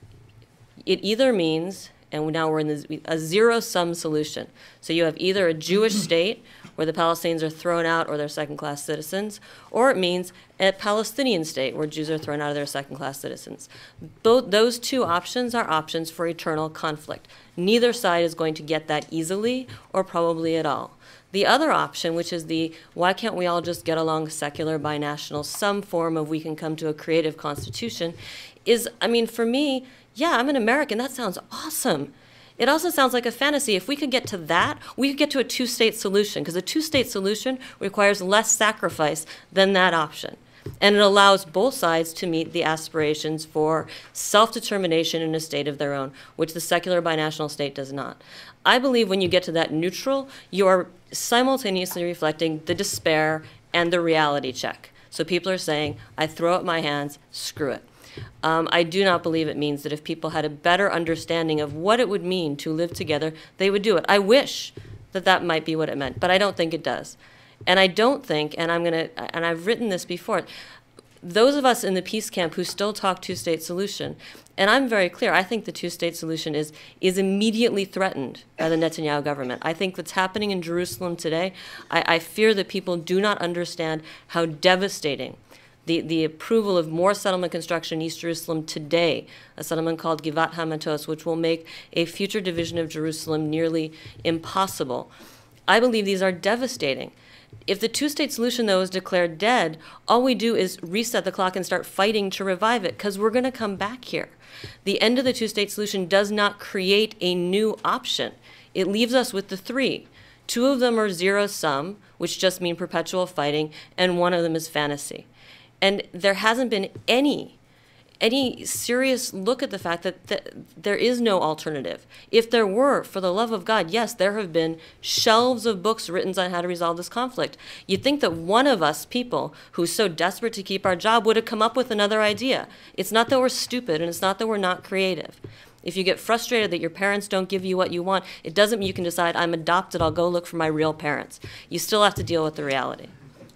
It either means, and now we're in a zero-sum solution. So you have either a Jewish state where the Palestinians are thrown out or they're second-class citizens, or it means a Palestinian state where Jews are thrown out or they're second-class citizens. Both those two options are options for eternal conflict. Neither side is going to get that easily or probably at all. The other option, which is the why can't we all just get along secular, binational, some form of we can come to a creative constitution, is, I mean, for me, yeah, I'm an American. That sounds awesome. It also sounds like a fantasy. If we could get to that, we could get to a two-state solution, because a two-state solution requires less sacrifice than that option. And it allows both sides to meet the aspirations for self-determination in a state of their own, which the secular binational state does not. I believe when you get to that neutral, you are simultaneously reflecting the despair and the reality check. So people are saying, I throw up my hands, screw it. I do not believe it means that if people had a better understanding of what it would mean to live together, they would do it. I wish that that might be what it meant, but I don't think it does. And I don't think, and I've written this before, those of us in the peace camp who still talk two-state solution, and I'm very clear, I think the two-state solution is immediately threatened by the Netanyahu government. I think what's happening in Jerusalem today, I fear that people do not understand how devastating the approval of more settlement construction in East Jerusalem today, a settlement called Givat Hamatos, which will make a future division of Jerusalem nearly impossible. I believe these are devastating. If the two-state solution, though, is declared dead, all we do is reset the clock and start fighting to revive it, because we're going to come back here. The end of the two-state solution does not create a new option. It leaves us with the three. Two of them are zero-sum, which just mean perpetual fighting, and one of them is fantasy. And there hasn't been any serious look at the fact that there is no alternative. If there were, for the love of God, yes, there have been shelves of books written on how to resolve this conflict. You'd think that one of us people who's so desperate to keep our job would have come up with another idea. It's not that we're stupid, and it's not that we're not creative. If you get frustrated that your parents don't give you what you want, it doesn't mean you can decide, I'm adopted, I'll go look for my real parents. You still have to deal with the reality.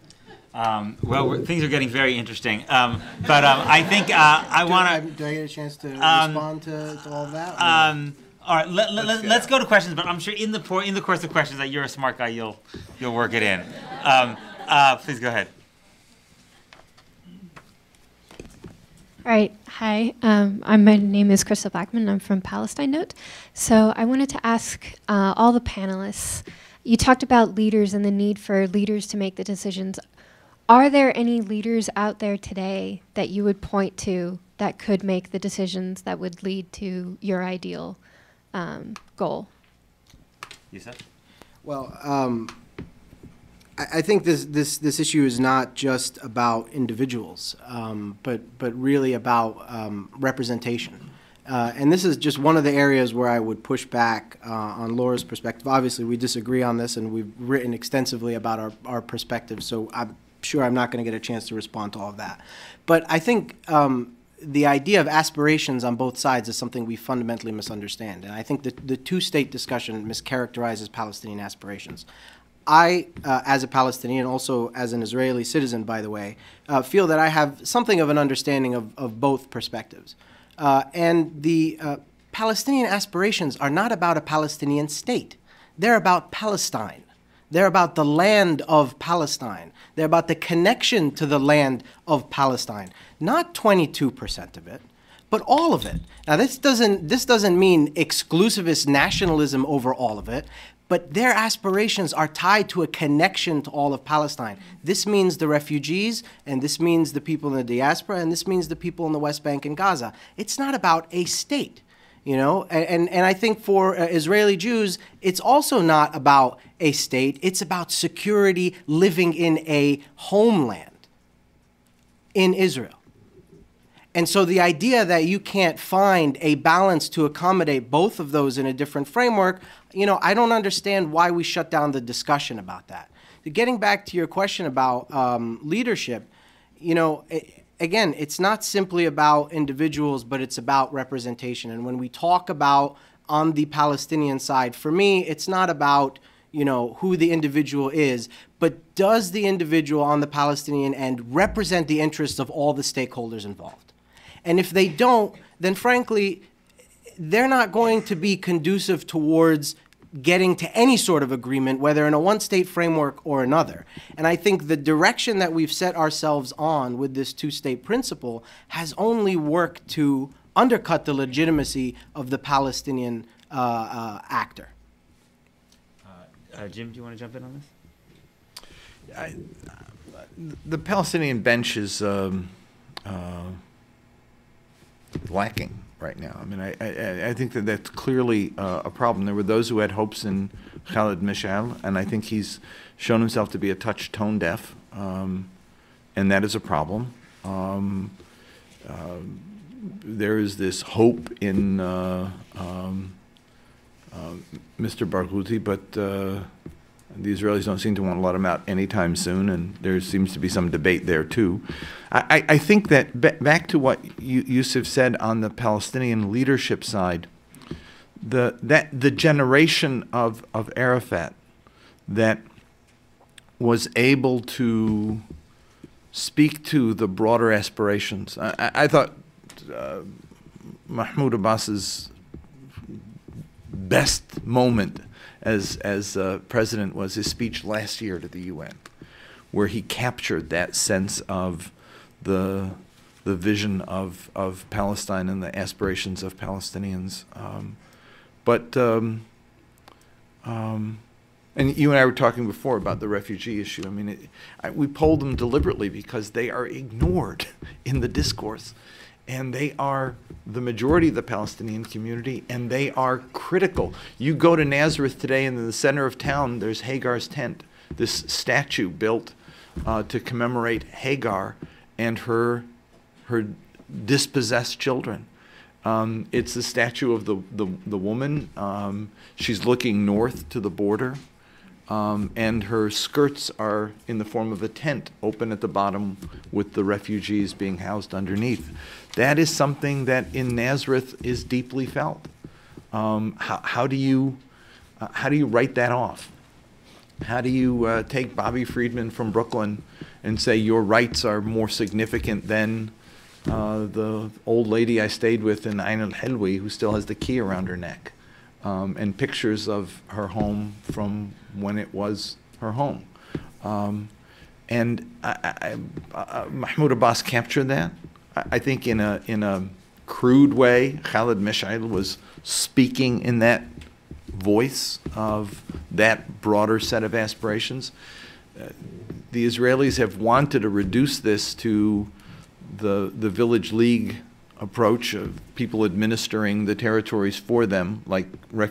Well, things are getting very interesting, but I think I want to. Do I get a chance to respond to all of that? All right, let's go to questions. But I'm sure in the course of questions that you're a smart guy, you'll work it in. Please go ahead. All right. Hi. My name is Crystal Blackman. I'm from Palestine Note. So I wanted to ask all the panelists. You talked about leaders and the need for leaders to make the decisions. Are there any leaders out there today that you would point to that could make the decisions that would lead to your ideal goal? Yusuf? Well, I think this issue is not just about individuals, but really about representation. And this is just one of the areas where I would push back on Laura's perspective. Obviously, we disagree on this, and we've written extensively about our perspective, so I'm sure I'm not going to get a chance to respond to all of that. But I think the idea of aspirations on both sides is something we fundamentally misunderstand. And I think that the two-state discussion mischaracterizes Palestinian aspirations. I, as a Palestinian, also as an Israeli citizen, by the way, feel that I have something of an understanding of both perspectives. And the Palestinian aspirations are not about a Palestinian state. They're about Palestine. They're about the land of Palestine. They're about the connection to the land of Palestine. Not 22% of it, but all of it. Now, this doesn't mean exclusivist nationalism over all of it, but their aspirations are tied to a connection to all of Palestine. This means the refugees, and this means the people in the diaspora, and this means the people in the West Bank and Gaza. It's not about a state. You know, and I think for Israeli Jews, it's also not about a state. It's about security, living in a homeland in Israel. And so the idea that you can't find a balance to accommodate both of those in a different framework, you know, I don't understand why we shut down the discussion about that. Getting back to your question about leadership, you know, again, it's not simply about individuals, but it's about representation. And when we talk about on the Palestinian side, for me, it's not about, who the individual is, but does the individual on the Palestinian end represent the interests of all the stakeholders involved? And if they don't, then frankly, they're not going to be conducive towards getting to any sort of agreement, whether in a one-state framework or another. And I think the direction that we've set ourselves on with this two-state principle has only worked to undercut the legitimacy of the Palestinian actor. Jim, do you want to jump in on this? The Palestinian bench is lacking right now. I mean, I think that that's clearly a problem. There were those who had hopes in Khaled Mishal, and I think he's shown himself to be a touch tone deaf, and that is a problem. There is this hope in Mr. Barghouti, but the Israelis don't seem to want to let him out anytime soon, and there seems to be some debate there too. I think that back to what Yusuf said on the Palestinian leadership side, the generation of Arafat that was able to speak to the broader aspirations. I thought Mahmoud Abbas's best moment as president was his speech last year to the UN, where he captured that sense of the vision of Palestine and the aspirations of Palestinians. And you and I were talking before about the refugee issue. I mean, we polled them deliberately because they are ignored in the discourse. And they are the majority of the Palestinian community, and they are critical. You go to Nazareth today, and in the center of town, there's Hagar's tent, this statue built to commemorate Hagar and her dispossessed children. It's the statue of the woman. She's looking north to the border, and her skirts are in the form of a tent open at the bottom with the refugees being housed underneath. That is something that in Nazareth is deeply felt. How do you write that off? How do you take Bobby Friedman from Brooklyn and say your rights are more significant than the old lady I stayed with in Ain al-Hilwi who still has the key around her neck, and pictures of her home from when it was her home? And Mahmoud Abbas captured that. I think in a crude way, Khaled Mishal was speaking in that voice of that broader set of aspirations. The Israelis have wanted to reduce this to the village league approach of people administering the territories for them, like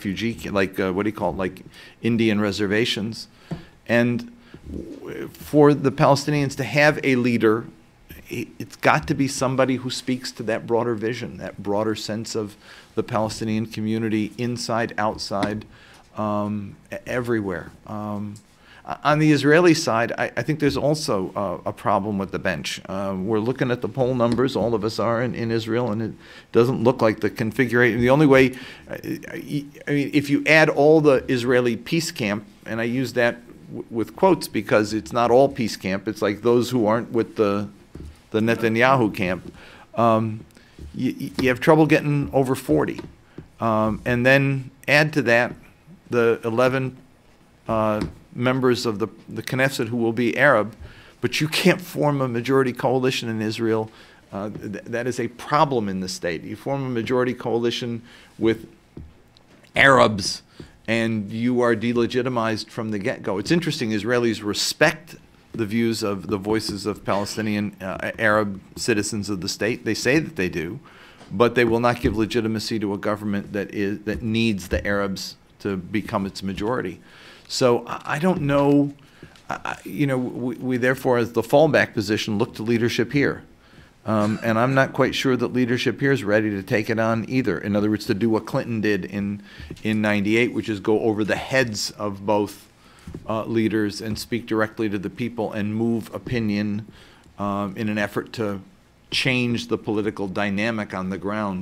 like Indian reservations. And for the Palestinians to have a leader, it's got to be somebody who speaks to that broader vision, that broader sense of the Palestinian community inside, outside, everywhere. On the Israeli side, I think there's also a problem with the bench. We're looking at the poll numbers, all of us are in Israel, and it doesn't look like the configuration. The only way, I mean, if you add all the Israeli peace camp, and I use that with quotes because it's not all peace camp, it's like those who aren't with the Netanyahu camp, you have trouble getting over 40. And then add to that the 11 members of the Knesset who will be Arab, but you can't form a majority coalition in Israel. That is a problem in the state. You form a majority coalition with Arabs, and you are delegitimized from the get-go. It's interesting, Israelis respect the views of the voices of Palestinian Arab citizens of the state. They say that they do, but they will not give legitimacy to a government that needs the Arabs to become its majority. So I don't know, we therefore, as the fallback position, look to leadership here. And I'm not quite sure that leadership here is ready to take it on either. In other words, to do what Clinton did in '98, which is go over the heads of both leaders and speak directly to the people and move opinion in an effort to change the political dynamic on the ground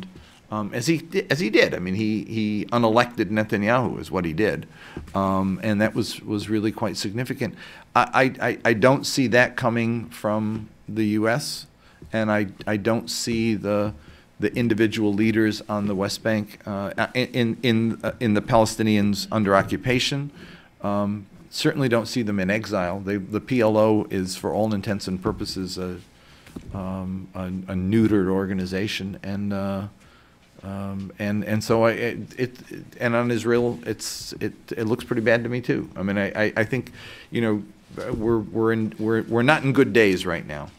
as he did. I mean, he unelected Netanyahu is what he did, and that was really quite significant. I don't see that coming from the U.S., and I don't see the individual leaders on the West Bank in the Palestinians under occupation. Certainly don't see them in exile. The PLO is, for all intents and purposes, a neutered organization, and so and on Israel, it looks pretty bad to me too. I mean, I think, you know, we're not in good days right now.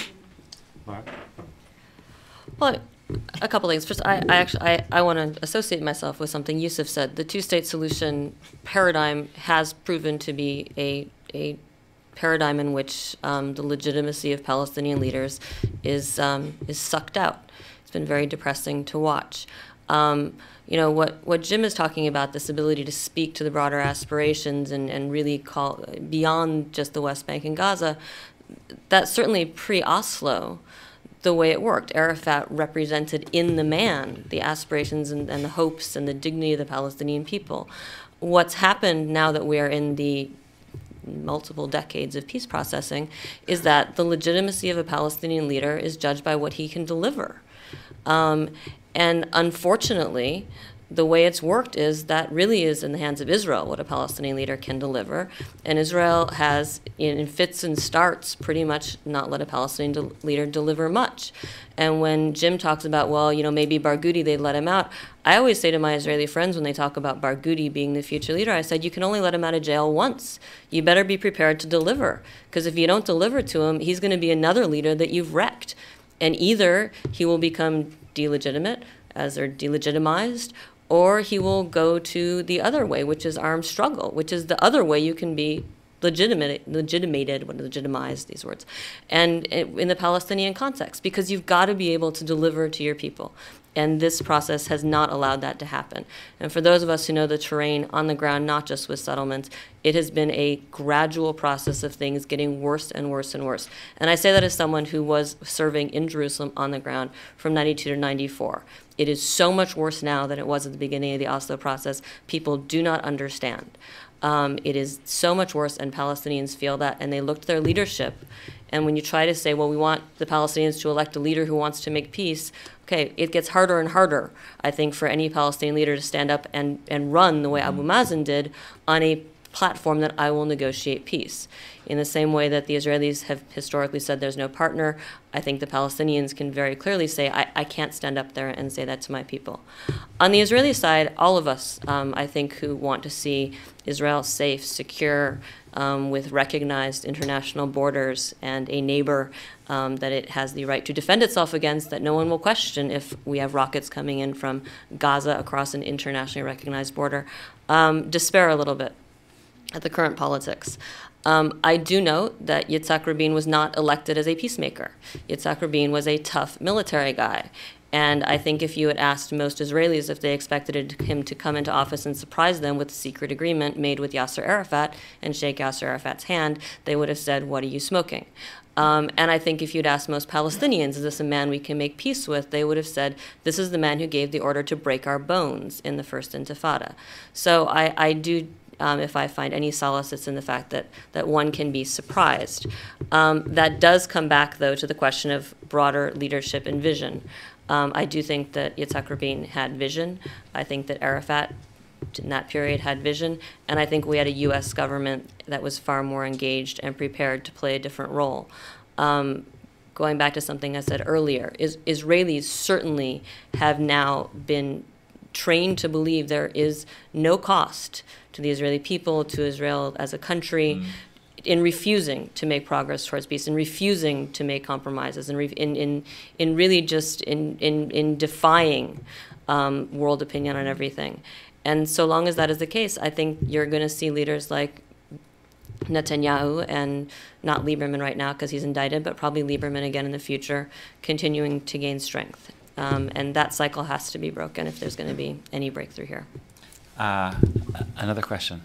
Well, a couple things. First, I want to associate myself with something Yusuf said. The two-state solution paradigm has proven to be a paradigm in which the legitimacy of Palestinian leaders is sucked out. It's been very depressing to watch. You know, what Jim is talking about, this ability to speak to the broader aspirations and really call beyond just the West Bank and Gaza, that's certainly pre-Oslo the way it worked. Arafat represented in the man the aspirations and the hopes and the dignity of the Palestinian people. What's happened now that we are in the multiple decades of peace processing is that the legitimacy of a Palestinian leader is judged by what he can deliver. And unfortunately, the way it's worked is that really is in the hands of Israel what a Palestinian leader can deliver. And Israel has, in fits and starts, pretty much not let a Palestinian leader deliver much. And when Jim talks about, well, you know, maybe Barghouti, they'd let him out, I always say to my Israeli friends when they talk about Barghouti being the future leader, I said, you can only let him out of jail once. You better be prepared to deliver. Because if you don't deliver to him, he's going to be another leader that you've wrecked. And either he will become delegitimate, as they're delegitimized, or he will go to the other way, which is armed struggle, which is the other way you can be legitimized, these words, and in the Palestinian context, because you've got to be able to deliver to your people. And this process has not allowed that to happen. And for those of us who know the terrain on the ground, not just with settlements, it has been a gradual process of things getting worse and worse and worse. And I say that as someone who was serving in Jerusalem on the ground from 92 to 94. It is so much worse now than it was at the beginning of the Oslo process. People do not understand. It is so much worse, and Palestinians feel that, and they look to their leadership. And when you try to say, well, we want the Palestinians to elect a leader who wants to make peace, okay, it gets harder and harder, I think, for any Palestinian leader to stand up and run the way Abu Mazen did on a platform that I will negotiate peace. In the same way that the Israelis have historically said there's no partner, I think the Palestinians can very clearly say, I can't stand up there and say that to my people. On the Israeli side, all of us, I think, who want to see Israel safe, secure, with recognized international borders and a neighbor that it has the right to defend itself against, that no one will question if we have rockets coming in from Gaza across an internationally recognized border, despair a little bit at the current politics. I do note that Yitzhak Rabin was not elected as a peacemaker. Yitzhak Rabin was a tough military guy. And I think if you had asked most Israelis if they expected him to come into office and surprise them with a secret agreement made with Yasser Arafat and shake Yasser Arafat's hand, they would have said, what are you smoking? And I think if you'd asked most Palestinians, is this a man we can make peace with, they would have said, this is the man who gave the order to break our bones in the First Intifada. So I do, if I find any solace, it's in the fact that one can be surprised. That does come back, though, to the question of broader leadership and vision. I do think that Yitzhak Rabin had vision. I think that Arafat, in that period, had vision. And I think we had a U.S. government that was far more engaged and prepared to play a different role. Going back to something I said earlier, Israelis certainly have now been trained to believe there is no cost to the Israeli people, to Israel as a country, in refusing to make progress towards peace, in refusing to make compromises, in really just in defying world opinion on everything. And so long as that is the case, I think you're going to see leaders like Netanyahu, and not Lieberman right now because he's indicted, but probably Lieberman again in the future, continuing to gain strength. And that cycle has to be broken if there's going to be any breakthrough here. Another question.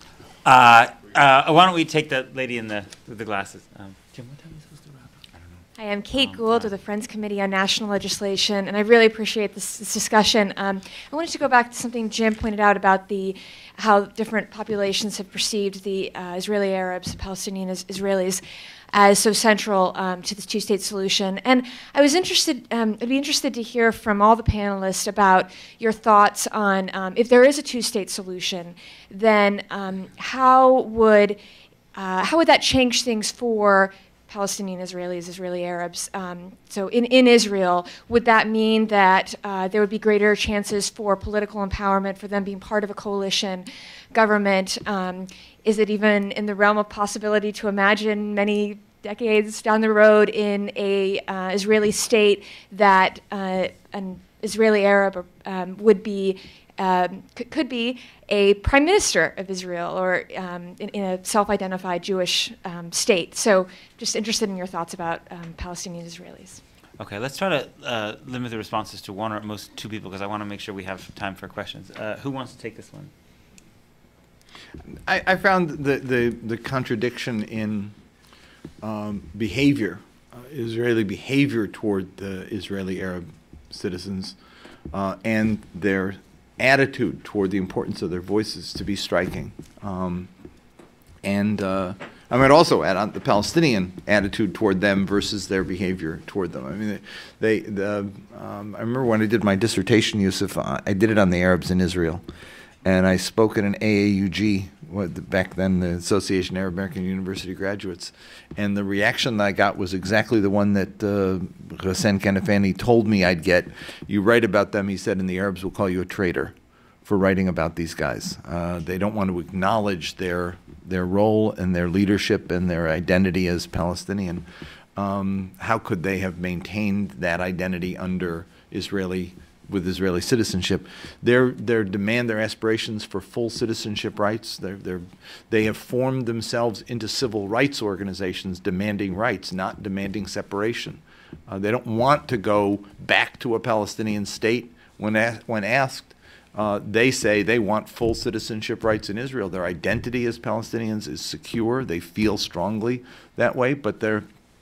Why don't we take the lady with the glasses? Jim, what time are we supposed to wrap up? I don't know. Hi, I'm Kate Gould with the Friends Committee on National Legislation, and I really appreciate this discussion. I wanted to go back to something Jim pointed out about how different populations have perceived the Israeli Arabs, Palestinian Israelis, as so central to the two-state solution. And I was interested, I'd be interested to hear from all the panelists about your thoughts on if there is a two-state solution, then how would that change things for Palestinian Israelis, Israeli Arabs? So in Israel, would that mean that there would be greater chances for political empowerment, for them being part of a coalition government? Is it even in the realm of possibility to imagine many decades down the road in a Israeli state that an Israeli Arab would be could be a prime minister of Israel, or in a self-identified Jewish state? So just interested in your thoughts about Palestinian Israelis. Okay, let's try to limit the responses to one or at most two people, because I want to make sure we have time for questions. Who wants to take this one? I found the contradiction in behavior, Israeli behavior toward the Israeli Arab citizens and their attitude toward the importance of their voices to be striking. I might also add on the Palestinian attitude toward them versus their behavior toward them. I mean, I remember when I did my dissertation, Yusuf, I did it on the Arabs in Israel. And I spoke at an AAUG, back then the Association of Arab American University Graduates, and the reaction that I got was exactly the one that Hussein Kanafani told me I'd get. You write about them, he said, and the Arabs will call you a traitor for writing about these guys. They don't want to acknowledge their role and their leadership and their identity as Palestinian. How could they have maintained that identity under with Israeli citizenship? Their demand, their aspirations for full citizenship rights, they have formed themselves into civil rights organizations demanding rights, not demanding separation. They don't want to go back to a Palestinian state. When asked, they say they want full citizenship rights in Israel. Their identity as Palestinians is secure. They feel strongly that way, but they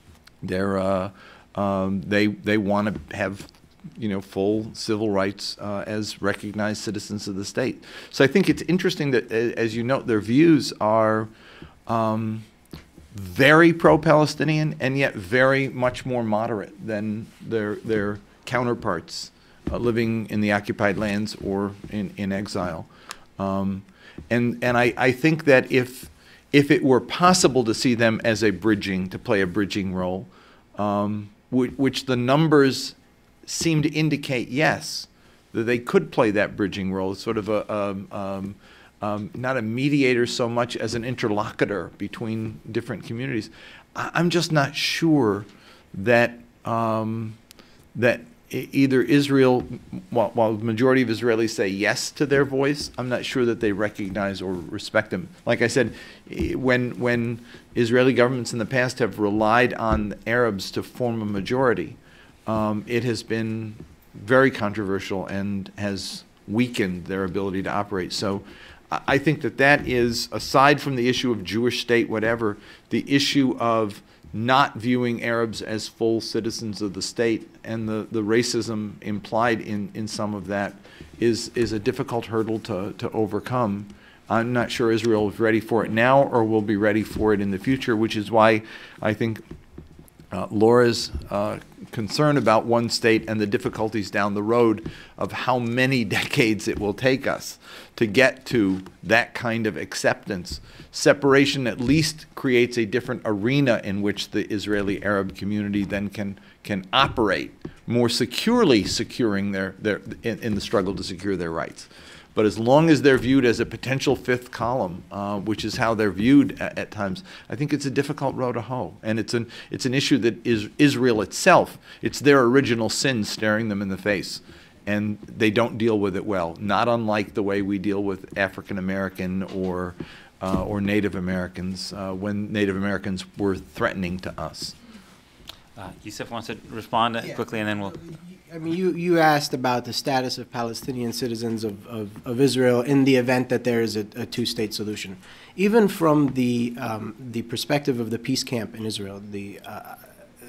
want to have full civil rights as recognized citizens of the state. So I think it's interesting that, as you note, their views are very pro-Palestinian and yet very much more moderate than their counterparts living in the occupied lands or in exile. And I think that if it were possible to see them as to play a bridging role, which the numbers seem to indicate, yes, that they could play that bridging role, sort of not a mediator so much as an interlocutor between different communities. I'm just not sure that either Israel, while the majority of Israelis say yes to their voice, I'm not sure that they recognize or respect them. Like I said, when Israeli governments in the past have relied on Arabs to form a majority, it has been very controversial and has weakened their ability to operate. So I think that is, aside from the issue of Jewish state, whatever, the issue of not viewing Arabs as full citizens of the state and the racism implied in some of that is a difficult hurdle to overcome. I'm not sure Israel is ready for it now or will be ready for it in the future, which is why I think Laura's concern about one state and the difficulties down the road of how many decades it will take us to get to that kind of acceptance. Separation at least creates a different arena in which the Israeli Arab community then can operate more securely, securing in the struggle to secure their rights. But as long as they're viewed as a potential fifth column, which is how they're viewed at times, I think it's a difficult row to hoe. And it's an issue that is Israel itself. It's their original sin staring them in the face. And they don't deal with it well, not unlike the way we deal with African American or Native Americans when Native Americans were threatening to us. Yusuf wants to respond quickly, and then we'll... I mean, you asked about the status of Palestinian citizens of Israel in the event that there is a two-state solution. Even from the perspective of the peace camp in Israel,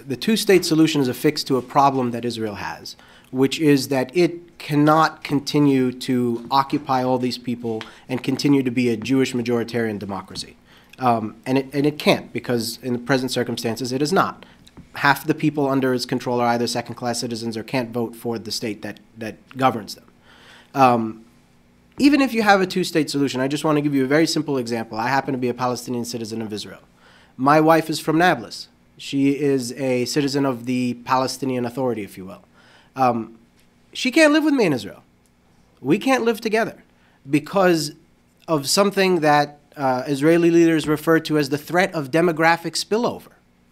the two-state solution is a fix to a problem that Israel has, which is that it cannot continue to occupy all these people and continue to be a Jewish majoritarian democracy. And it can't, because in the present circumstances it is not. Half the people under its control are either second-class citizens or can't vote for the state that governs them. Even if you have a two-state solution, I just want to give you a very simple example. I happen to be a Palestinian citizen of Israel. My wife is from Nablus. She is a citizen of the Palestinian Authority, if you will. She can't live with me in Israel. We can't live together because of something that Israeli leaders refer to as the threat of demographic spillover.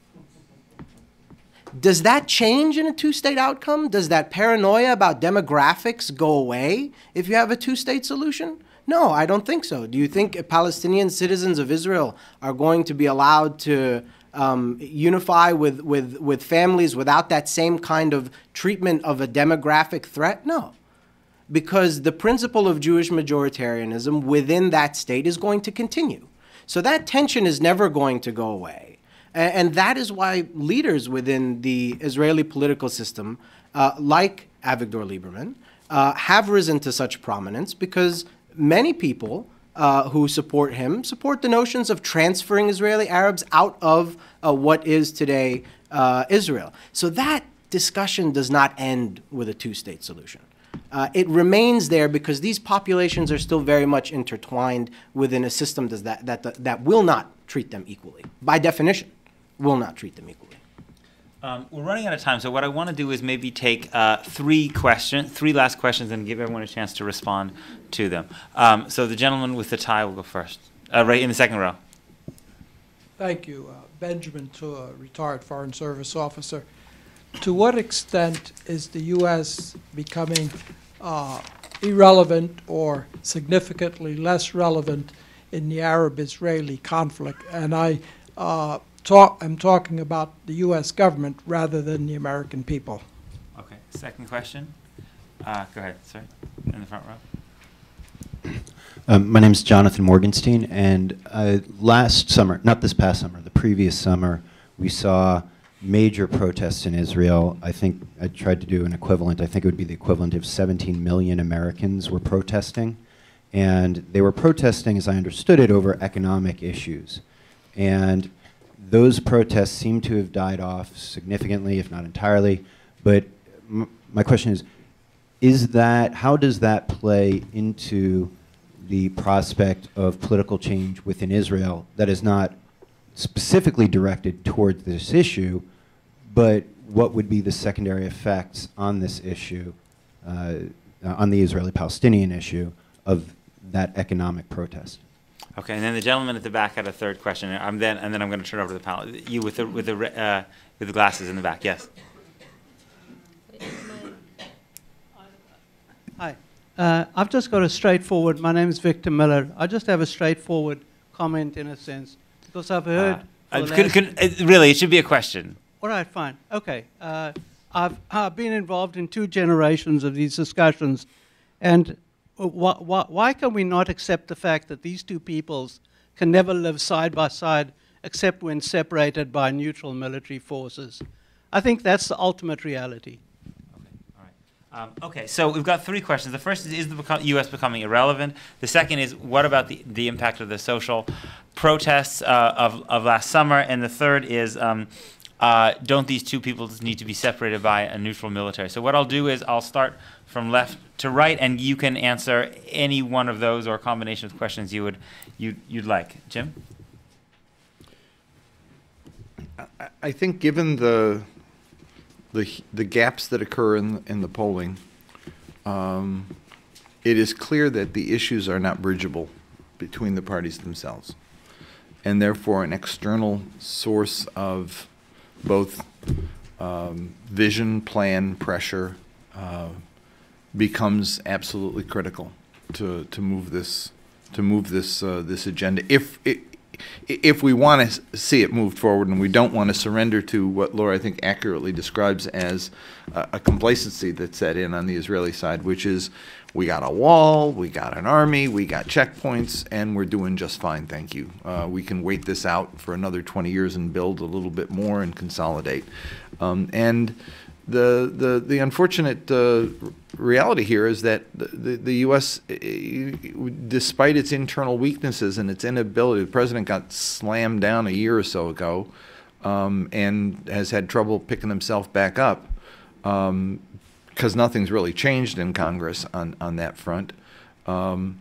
Does that change in a two-state outcome? Does that paranoia about demographics go away if you have a two-state solution? No, I don't think so. Do you think Palestinian citizens of Israel are going to be allowed to unify with families without that same kind of treatment of a demographic threat? No. Because the principle of Jewish majoritarianism within that state is going to continue. So that tension is never going to go away. And that is why leaders within the Israeli political system, like Avigdor Lieberman, have risen to such prominence because many people who support him support the notions of transferring Israeli Arabs out of what is today Israel. So that discussion does not end with a two-state solution. It remains there because these populations are still very much intertwined within a system that will not treat them equally, by definition. Will not treat them equally. We're running out of time, so what I want to do is maybe take three last questions, and give everyone a chance to respond to them. So the gentleman with the tie will go first, right in the second row. Thank you. Benjamin, to a retired Foreign Service officer. To what extent is the U.S. becoming irrelevant or significantly less relevant in the Arab-Israeli conflict? And I'm talking about the U.S. government rather than the American people. Okay. Second question. Go ahead, sir, in the front row. My name is Jonathan Morgenstein, and last summer, not this past summer, the previous summer, we saw major protests in Israel. I think I tried to do an equivalent. I think it would be the equivalent of 17 million Americans were protesting. And they were protesting, as I understood it, over economic issues. And those protests seem to have died off significantly, if not entirely. But my question is how does that play into the prospect of political change within Israel that is not specifically directed towards this issue, but what would be the secondary effects on this issue, on the Israeli-Palestinian issue, of that economic protest? Okay, and then the gentleman at the back had a third question, and then I'm going to turn over to the panel. You with the glasses in the back, yes. Hi, I've just got a straightforward. My name is Victor Miller. I just have a straightforward comment in a sense because I've heard. Really, it should be a question. All right, fine. Okay, I've been involved in 2 generations of these discussions, and why can we not accept the fact that these two peoples can never live side by side except when separated by neutral military forces? I think that's the ultimate reality. Okay, all right. Okay, so we've got 3 questions. The first is the U.S. becoming irrelevant? The second is, what about the impact of the social protests of last summer? And the third is, don't these two peoples need to be separated by a neutral military? So what I'll do is I'll start from left to right, and you can answer any one of those or a combination of questions you'd like. Jim? I think given the gaps that occur in the polling, it is clear that the issues are not bridgeable between the parties themselves, and therefore an external source of both vision, plan, pressure becomes absolutely critical to move this agenda. if we want to see it moved forward and we don't want to surrender to what Laura, I think, accurately describes as a complacency that's set in on the Israeli side, which is we got a wall, we got an army, we got checkpoints, and we're doing just fine, thank you. We can wait this out for another 20 years and build a little bit more and consolidate. And the unfortunate reality here is that the U.S., despite its internal weaknesses and its inability, the president got slammed down a year or so ago and has had trouble picking himself back up because nothing's really changed in Congress on that front. The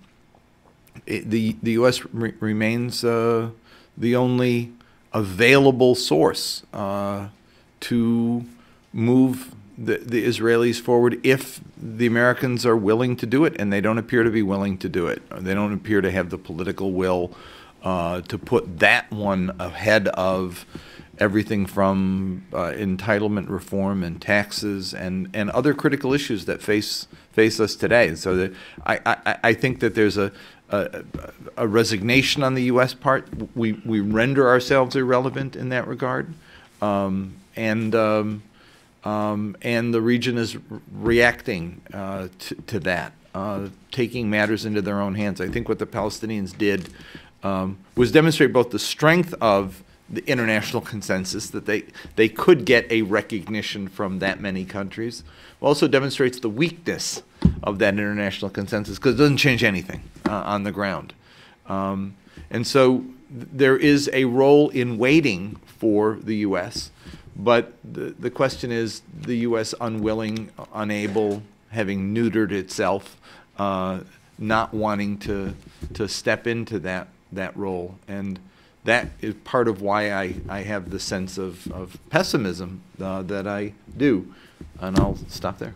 U.S. remains the only available source to move the Israelis forward if the Americans are willing to do it, and they don't appear to be willing to do it. They don't appear to have the political will to put that one ahead of everything from entitlement reform and taxes and other critical issues that face us today. So that I think that there's a resignation on the U.S. part. We render ourselves irrelevant in that regard, and the region is reacting to that, taking matters into their own hands. I think what the Palestinians did was demonstrate both the strength of the international consensus, that they could get a recognition from that many countries, but also demonstrates the weakness of that international consensus because it doesn't change anything on the ground. And so there is a role in waiting for the U.S., but the question is the U.S. unwilling, unable, having neutered itself, not wanting to step into that role. And that is part of why I have the sense of pessimism that I do. And I'll stop there.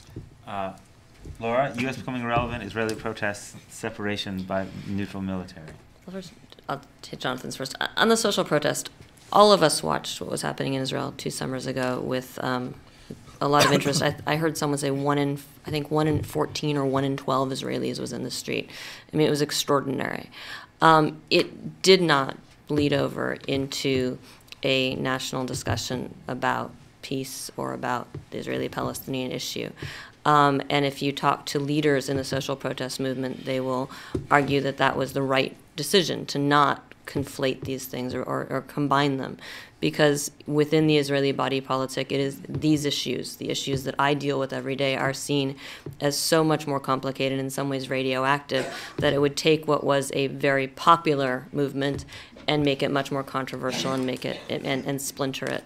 Laura, U.S. becoming irrelevant, Israeli protests, separation by neutral military. Well, first, I'll take Jonathan's first. On the social protest, all of us watched what was happening in Israel 2 summers ago with a lot of interest. I heard someone say 1 in 14 or 1 in 12 Israelis was in the street. I mean, it was extraordinary. It did not bleed over into a national discussion about peace or about the Israeli-Palestinian issue. And if you talk to leaders in the social protest movement, they will argue that that was the right decision to not conflate these things or combine them, because within the Israeli body politic, it is these issues, the issues that I deal with every day, are seen as so much more complicated, in some ways radioactive, that it would take what was a very popular movement and make it much more controversial and make it and splinter it,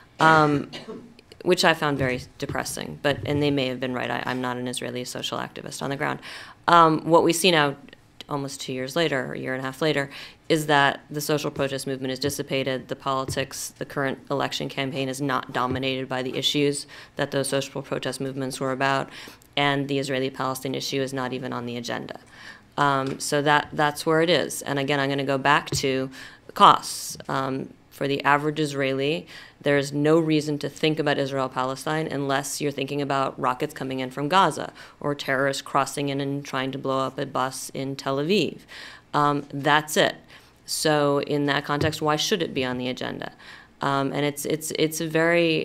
which I found very depressing. And they may have been right. I'm not an Israeli social activist on the ground. What we see now, almost 2 years later, or a year and a half later, is that the social protest movement is dissipated. The politics, the current election campaign is not dominated by the issues that those social protest movements were about, and the Israeli-Palestine issue is not even on the agenda. So that's where it is. And again, I'm going to go back to costs. For the average Israeli, there's no reason to think about Israel-Palestine unless you're thinking about rockets coming in from Gaza or terrorists crossing in and trying to blow up a bus in Tel Aviv. That's it. So in that context, why should it be on the agenda? And it's a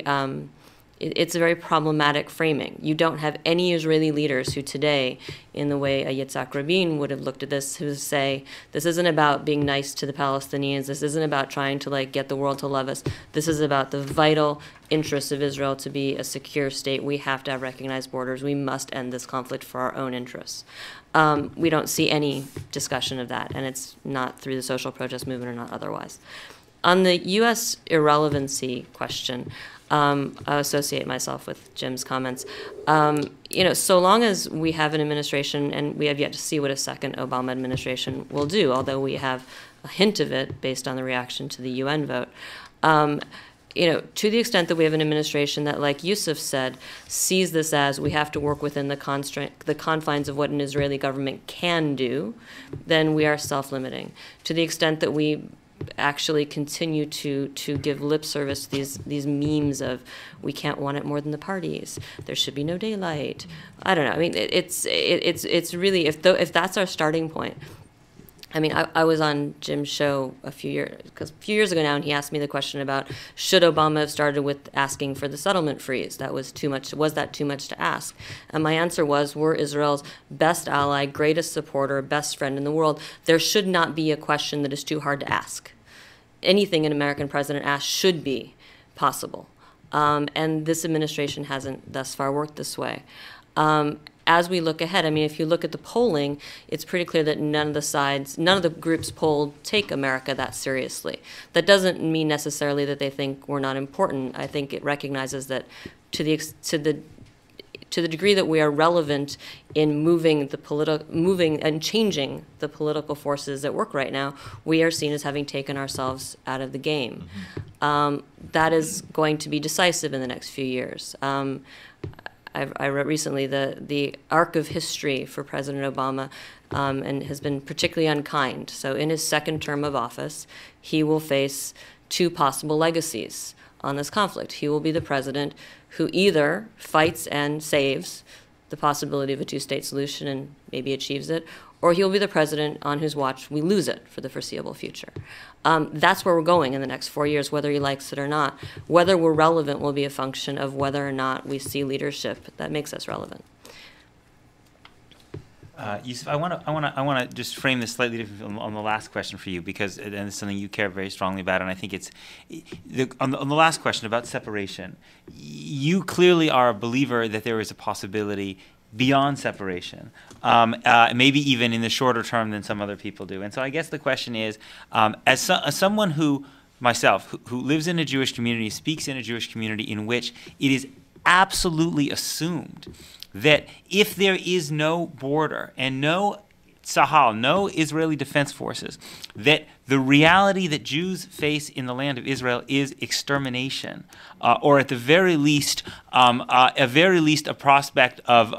very problematic framing. You don't have any Israeli leaders who today, in the way a Yitzhak Rabin would have looked at this, who say, this isn't about being nice to the Palestinians, this isn't about trying to get the world to love us, this is about the vital interests of Israel to be a secure state. We have to have recognized borders. We must end this conflict for our own interests. We don't see any discussion of that, and it's not through the social protest movement or not otherwise. On the U.S. irrelevancy question, I associate myself with Jim's comments. So long as we have an administration, and we have yet to see what a second Obama administration will do, although we have a hint of it based on the reaction to the UN vote, to the extent that we have an administration that, like Yusuf said, sees this as we have to work within the confines of what an Israeli government can do, then we are self-limiting. To the extent that we actually continue to give lip service to these memes of we can't want it more than the parties, there should be no daylight. I don't know. I mean, it's really, if that's our starting point, I mean, I was on Jim's show a few years ago now, and he asked me the question about should Obama have started with asking for the settlement freeze? That was too much. Was that too much to ask? And my answer was, we're Israel's best ally, greatest supporter, best friend in the world. There should not be a question that is too hard to ask. Anything an American president asks should be possible. And this administration hasn't thus far worked this way. As we look ahead, I mean, if you look at the polling, it's pretty clear that none of the groups polled take America that seriously. That doesn't mean necessarily that they think we're not important. I think it recognizes that to the degree that we are relevant in moving and changing the political forces at work right now, we are seen as having taken ourselves out of the game. That is going to be decisive in the next few years. I read recently the arc of history for President Obama and has been particularly unkind. So in his second term of office, he will face two possible legacies on this conflict. He will be the president who either fights and saves the possibility of a two-state solution and maybe achieves it, or he'll be the president on whose watch we lose it for the foreseeable future. That's where we're going in the next 4 years, whether he likes it or not. Whether we're relevant will be a function of whether or not we see leadership that makes us relevant. Yusuf, I want to just frame this slightly different on the last question for you, because and it's something you care very strongly about, and I think it's on the last question about separation. You clearly are a believer that there is a possibility beyond separation, maybe even in the shorter term than some other people do. And so I guess the question is, as someone who lives in a Jewish community, speaks in a Jewish community in which it is absolutely assumed that if there is no border and no Tzahal, no Israeli Defense Forces, that the reality that Jews face in the land of Israel is extermination, or at the very least, a prospect of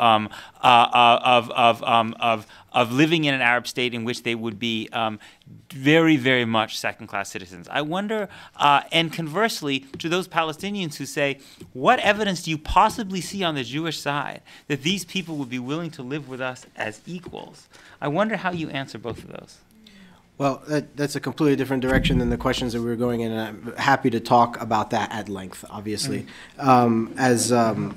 living in an Arab state in which they would be very, very much second-class citizens. I wonder, and conversely, to those Palestinians who say, what evidence do you possibly see on the Jewish side that these people would be willing to live with us as equals? I wonder how you answer both of those. Well, that's a completely different direction than the questions that we were going in, and I'm happy to talk about that at length, obviously. As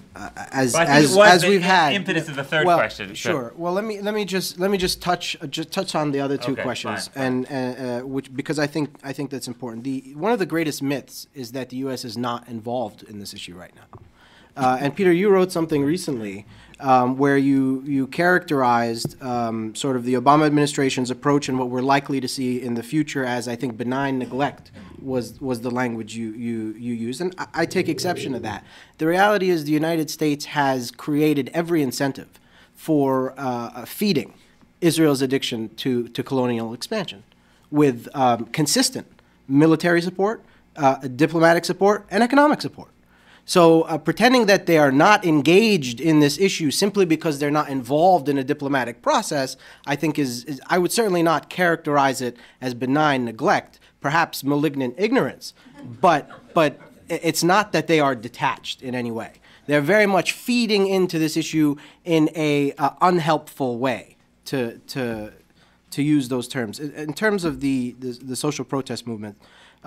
we've had impetus of the third question. Sure. Well, let me just touch on the other two questions, fine. and because I think that's important. One of the greatest myths is that the U.S. is not involved in this issue right now. And Peter, you wrote something recently where you characterized sort of the Obama administration's approach and what we're likely to see in the future as, I think, benign neglect was the language you used. And I take exception to that. The reality is the United States has created every incentive for feeding Israel's addiction to colonial expansion with consistent military support, diplomatic support, and economic support. So pretending that they are not engaged in this issue simply because they're not involved in a diplomatic process, I think is I would certainly not characterize it as benign neglect, perhaps malignant ignorance, but it's not that they are detached in any way. They're very much feeding into this issue in a unhelpful way, to use those terms. In terms of the social protest movement,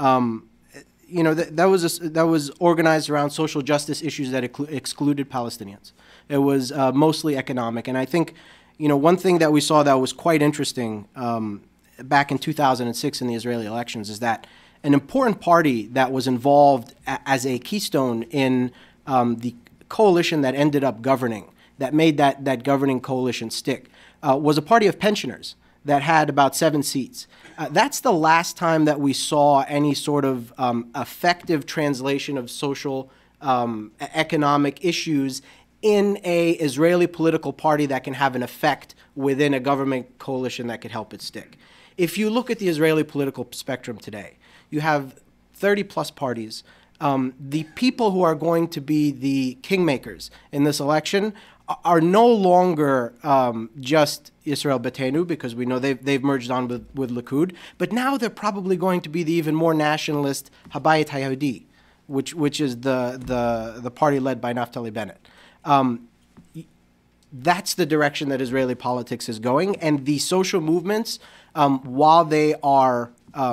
you know, that was organized around social justice issues that excluded Palestinians. It was mostly economic, and I think, you know, one thing that we saw that was quite interesting back in 2006 in the Israeli elections is that an important party that was involved as a keystone in the coalition that ended up governing, that made that governing coalition stick, was a party of pensioners that had about 7 seats. That's the last time that we saw any sort of effective translation of social economic issues in a Israeli political party that can have an effect within a government coalition that could help it stick. If you look at the Israeli political spectrum today, you have 30-plus parties. The people who are going to be the kingmakers in this election are no longer just Israel Beitenu, because we know they've merged on with Likud, but now they're probably going to be the even more nationalist Habayit Hayahudi, which is the party led by Naftali Bennett. that's the direction that Israeli politics is going. And the social movements, while they are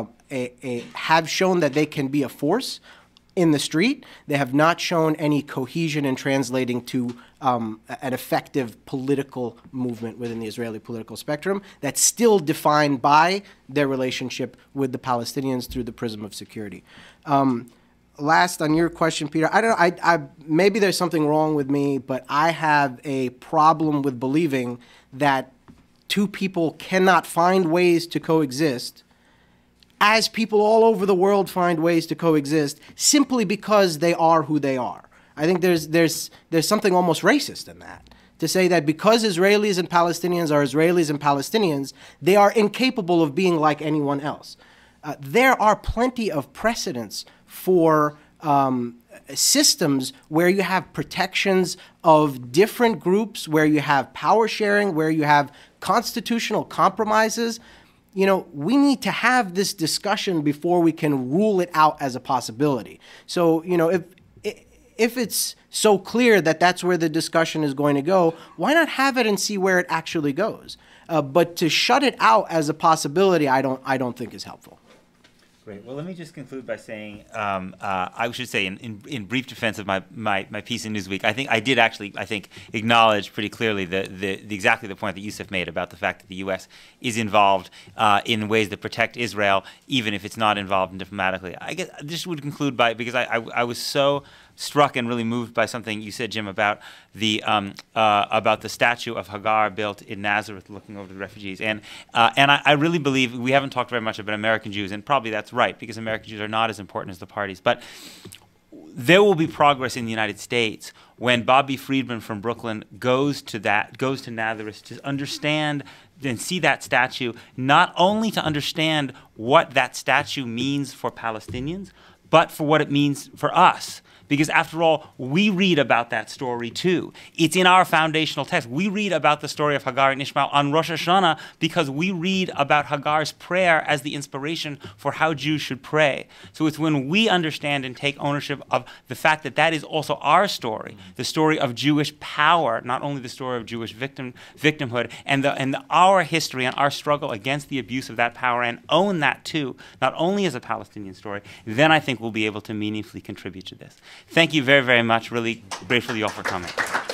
have shown that they can be a force in the street, they have not shown any cohesion in translating to an effective political movement within the Israeli political spectrum that's still defined by their relationship with the Palestinians through the prism of security. Last, on your question, Peter, I don't know, maybe there's something wrong with me, but I have a problem with believing that two people cannot find ways to coexist as people all over the world find ways to coexist simply because they are who they are. I think there's something almost racist in that, to say that because Israelis and Palestinians are Israelis and Palestinians, they are incapable of being like anyone else. There are plenty of precedents for systems where you have protections of different groups, where you have power sharing, where you have constitutional compromises. You know, we need to have this discussion before we can rule it out as a possibility. So, you know, if it's so clear that that's where the discussion is going to go, why not have it and see where it actually goes? But to shut it out as a possibility, I don't think is helpful. Great. Well, let me just conclude by saying, I should say, in brief defense of my piece in Newsweek, I did actually acknowledge pretty clearly exactly the point that Yusuf made about the fact that the U.S. is involved in ways that protect Israel, even if it's not involved diplomatically. I guess I just would conclude by, because I was so struck and really moved by something you said, Jim, about the statue of Hagar built in Nazareth, looking over the refugees, and I really believe we haven't talked very much about American Jews, and probably that's right, because American Jews are not as important as the parties, but there will be progress in the United States when Bobby Friedman from Brooklyn goes to Nazareth to understand and see that statue, not only to understand what that statue means for Palestinians, but for what it means for us. Because after all, we read about that story too. It's in our foundational text. We read about the story of Hagar and Ishmael on Rosh Hashanah because we read about Hagar's prayer as the inspiration for how Jews should pray. So it's when we understand and take ownership of the fact that that is also our story, the story of Jewish power, not only the story of Jewish victimhood, and our history and our struggle against the abuse of that power, and own that too, not only as a Palestinian story, then I think we'll be able to meaningfully contribute to this. Thank you very, very much. Really grateful to you all for coming.